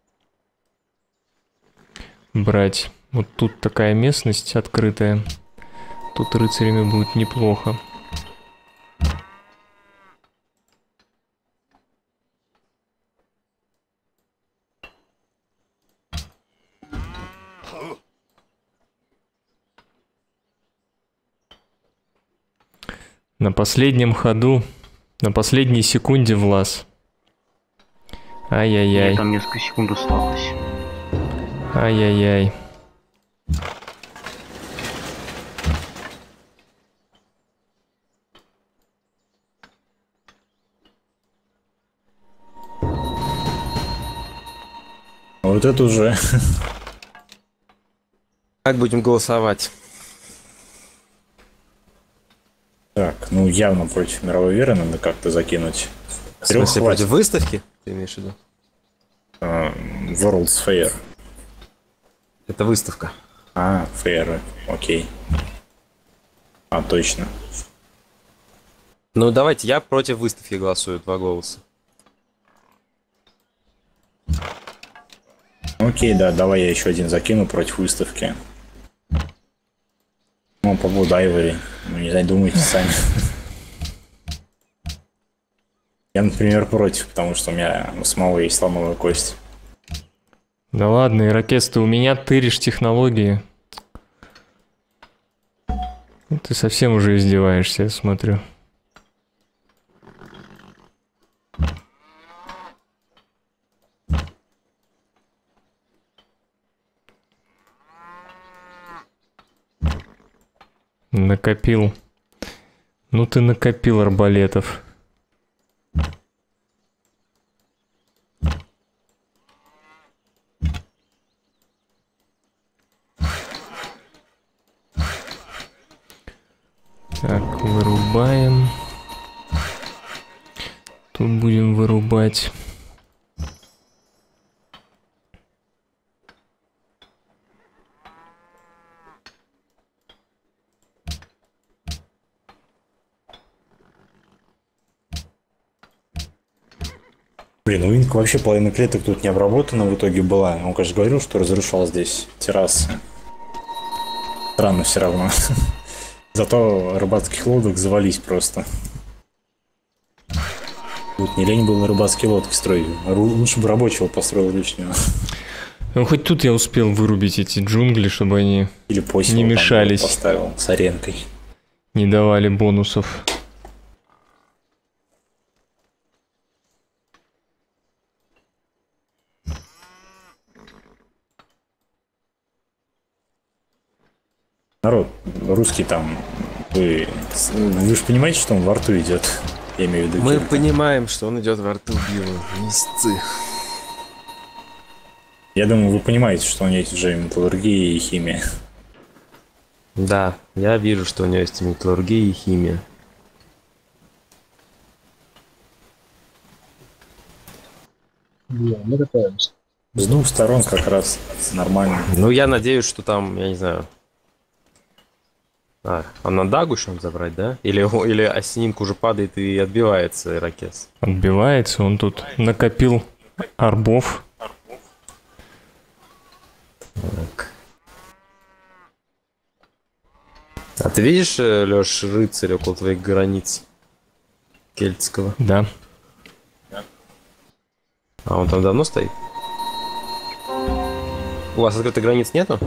брать. Вот тут такая местность открытая. Тут рыцарями будет неплохо. На последнем ходу, на последней секунде Влас. Ай-яй-яй. Там несколько секунд осталось. Ай-яй-яй. вот это уже... Как будем голосовать? Так, ну явно против мировой веры надо как-то закинуть. В смысле, против выставки? Ты имеешь в виду? Uh, World's Fair. Это выставка. А, Fair, окей. А, точно. Ну давайте, я против выставки голосую, два голоса. Окей, да, давай я еще один закину против выставки. Ну, по поводу Айвори. Ну, не знаю, думайте сами. Я, например, против, потому что у меня у самого есть слоновая кость. Да ладно, Ирокез, ты у меня тыришь технологии. Ты совсем уже издеваешься, я смотрю. Накопил. Ну ты накопил арбалетов. Так, вырубаем. Тут будем вырубать. Блин, у Инка вообще половина клеток тут не обработана в итоге была. Он, конечно, говорил, что разрушал здесь террасы. Странно все равно. Зато рыбацких лодок завались просто. Тут не лень было рыбацкие лодки строить. Лучше бы рабочего построил лишнего. Ну хоть тут я успел вырубить эти джунгли, чтобы они Или не мешались. Поставил с аренкой. Не давали бонусов. Народ, русский там, вы, вы же понимаете, что он во рту идет? Я имею в виду. Мы Кирилл. понимаем, что он идет во рту Билла. Месцы. Я думаю, вы понимаете, что у него есть уже металлургия и химия. Да, я вижу, что у него есть металлургия и химия. Не, мы готовимся. С двух сторон как раз нормально. Ну, я надеюсь, что там, я не знаю... А, а на дагу еще надо забрать, да? Или, или осининка уже падает и отбивается, Ирокез? Отбивается, он тут накопил арбов. Так. А ты видишь, Лёш, рыцарь около твоих границ? Кельтского? Да. А он там давно стоит? У вас открытых границ нету?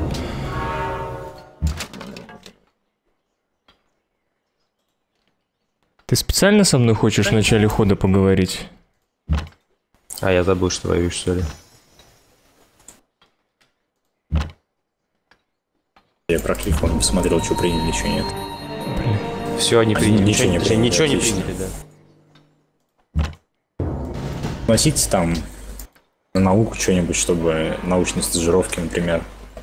Ты специально со мной хочешь в начале хода поговорить? А, я забыл, что воюешь, что ли. Я прокликал, посмотрел, что приняли, что нет. Все, они А, приняли. ничего не приняли, Ничего не отлично. приняли, да. Носите там на науку что-нибудь, чтобы научные стажировки, например.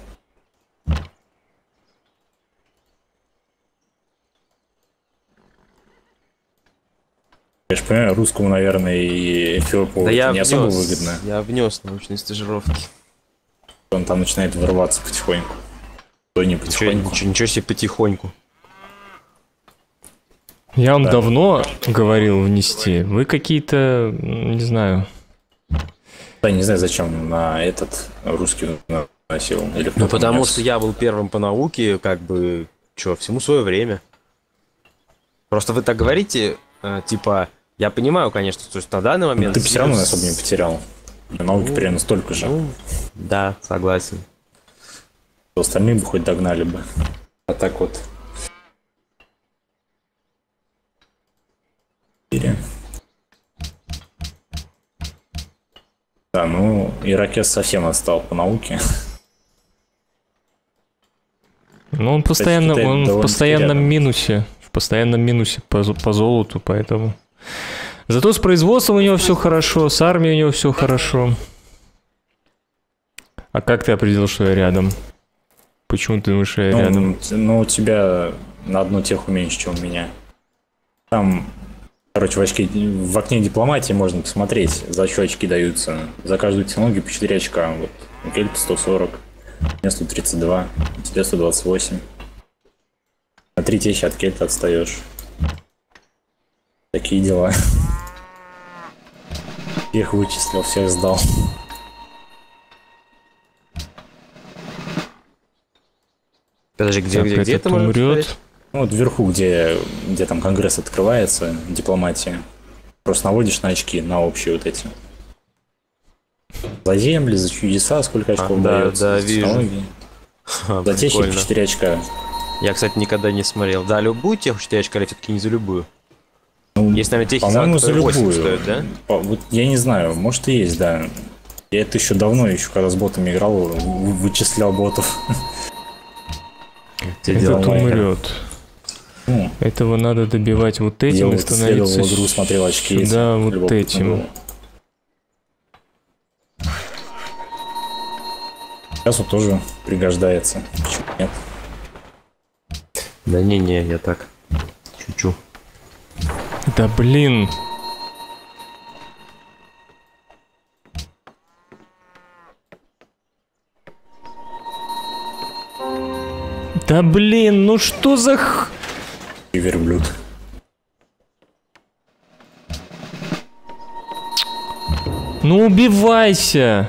Я же понимаю, русскому, наверное, и Эфиопу Да это я не особо внес, выгодно. я внес научные стажировки. Он там начинает вырываться потихоньку. То не Ничего, потихоньку. ничего, ничего себе потихоньку. Я вам Да. давно говорил внести. Вы какие-то, не знаю. Да, не знаю, зачем на этот русский носил. Или Ну, кто-то потому внес. что я был первым по науке, как бы, чё, всему свое время. Просто вы так говорите, э, типа, я понимаю, конечно, то есть на данный момент... Ты все равно Сириус- особо не потерял. На науке примерно столько же. Ну, да, согласен. Остальные бы хоть догнали бы. А так вот. Четыре. Да, ну, Ирокез совсем отстал по науке. Ну, он постоянно, Китай он в довольно-таки постоянном рядом. минусе. В постоянном минусе по, зо- по золоту, поэтому. Зато с производством у него все хорошо, с армией у него все хорошо. А как ты определил, что я рядом? Почему ты думаешь, что я Ну, рядом? ну, у тебя на одну теху меньше, чем у меня. Там, короче, в, очке, в окне дипломатии можно посмотреть, за что очки даются. За каждую технологию по четыре очка. Вот у Кельта сто сорок, у меня сто тридцать два, у тебя сто двадцать восемь. На три техи от Кельта отстаешь. Такие дела. Всех вычислил, всех сдал. Подожди, где, Так, где, где этот это можно умрет. посмотреть? Ну, вот вверху, где, где там конгресс открывается, дипломатия. Просто наводишь на очки, на общие вот эти. За земли, за чудеса, сколько очков А, да, дается. да, за вижу. технологии. А, За техи прикольно. по четыре очка. Я, кстати, никогда не смотрел. Да, любую теху четыре очка, или все-таки не за любую? Ну, Есть, наверное, техи, по-моему, за которые восемь любую. стоят, да? По- Вот я не знаю, может и есть, да. Я это еще давно, еще когда с ботами играл, вы- вычислял ботов. Те дела Этот мои. умрет. Ну, Этого надо добивать вот этим я и вот становиться исследовал игру, смотрел очки. эти, сюда вот любопытно этим. было. Сейчас вот тоже пригождается. Почему нет? Да не-не, я так. Чуть-чуть. Да блин. Да блин, ну что за х... И верблюд. Ну убивайся!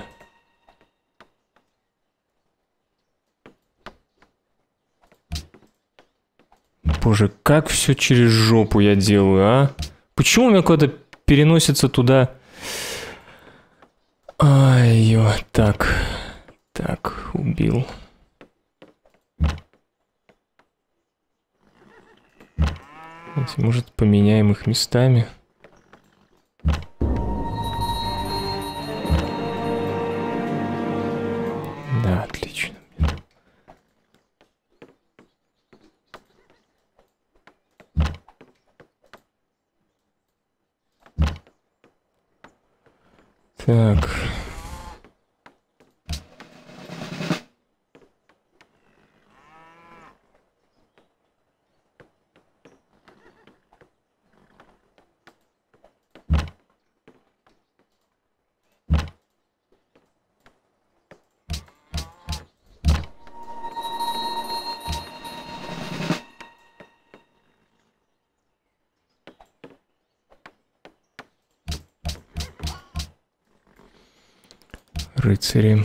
Боже, как все через жопу я делаю, а? Почему у меня куда-то переносится туда? Ай, ё, так. Так, убил. Давайте, может, поменяем их местами? Да, отлично. Так. Рыцари.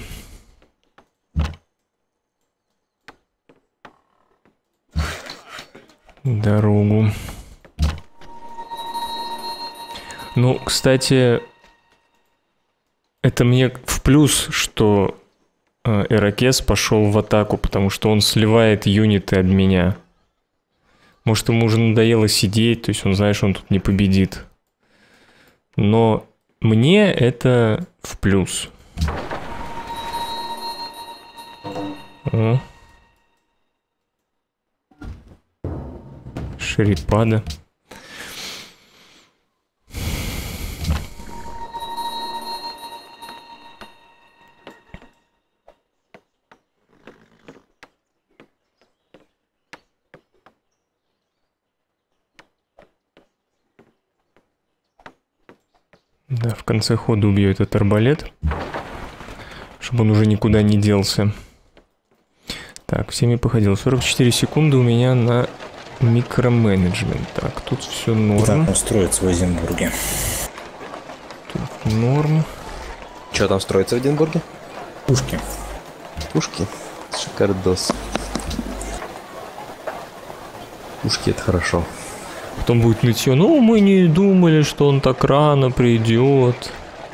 Дорогу. Ну, кстати, это мне в плюс, что э, Ирокез пошел в атаку, потому что он сливает юниты от меня. Может, ему уже надоело сидеть, то есть он, знаешь, он тут не победит. Но мне это в плюс. О. Шерипада. Да, в конце хода убью этот арбалет, чтобы он уже никуда не делся. Так, всеми походил. сорок четыре секунды у меня на микроменеджмент. Так, тут все норм. Так он строит свой Зенбурге. Тут норм. Что там строится в Эдинбурге? Пушки. Пушки. Шикардос. Пушки — это хорошо. Потом будет нытье. Ну, мы не думали, что он так рано придет.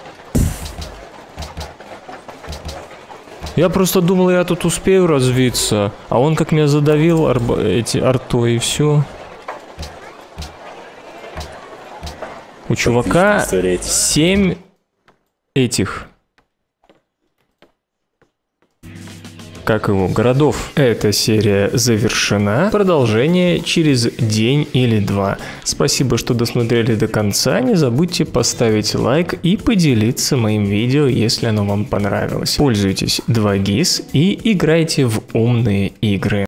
Я просто думал, я тут успею развиться. А он как меня задавил арба... эти артой, и все. У чувака семь этих. как его, городов. Эта серия завершена. Продолжение через день или два. Спасибо, что досмотрели до конца. Не забудьте поставить лайк и поделиться моим видео, если оно вам понравилось. Пользуйтесь два гис и играйте в умные игры.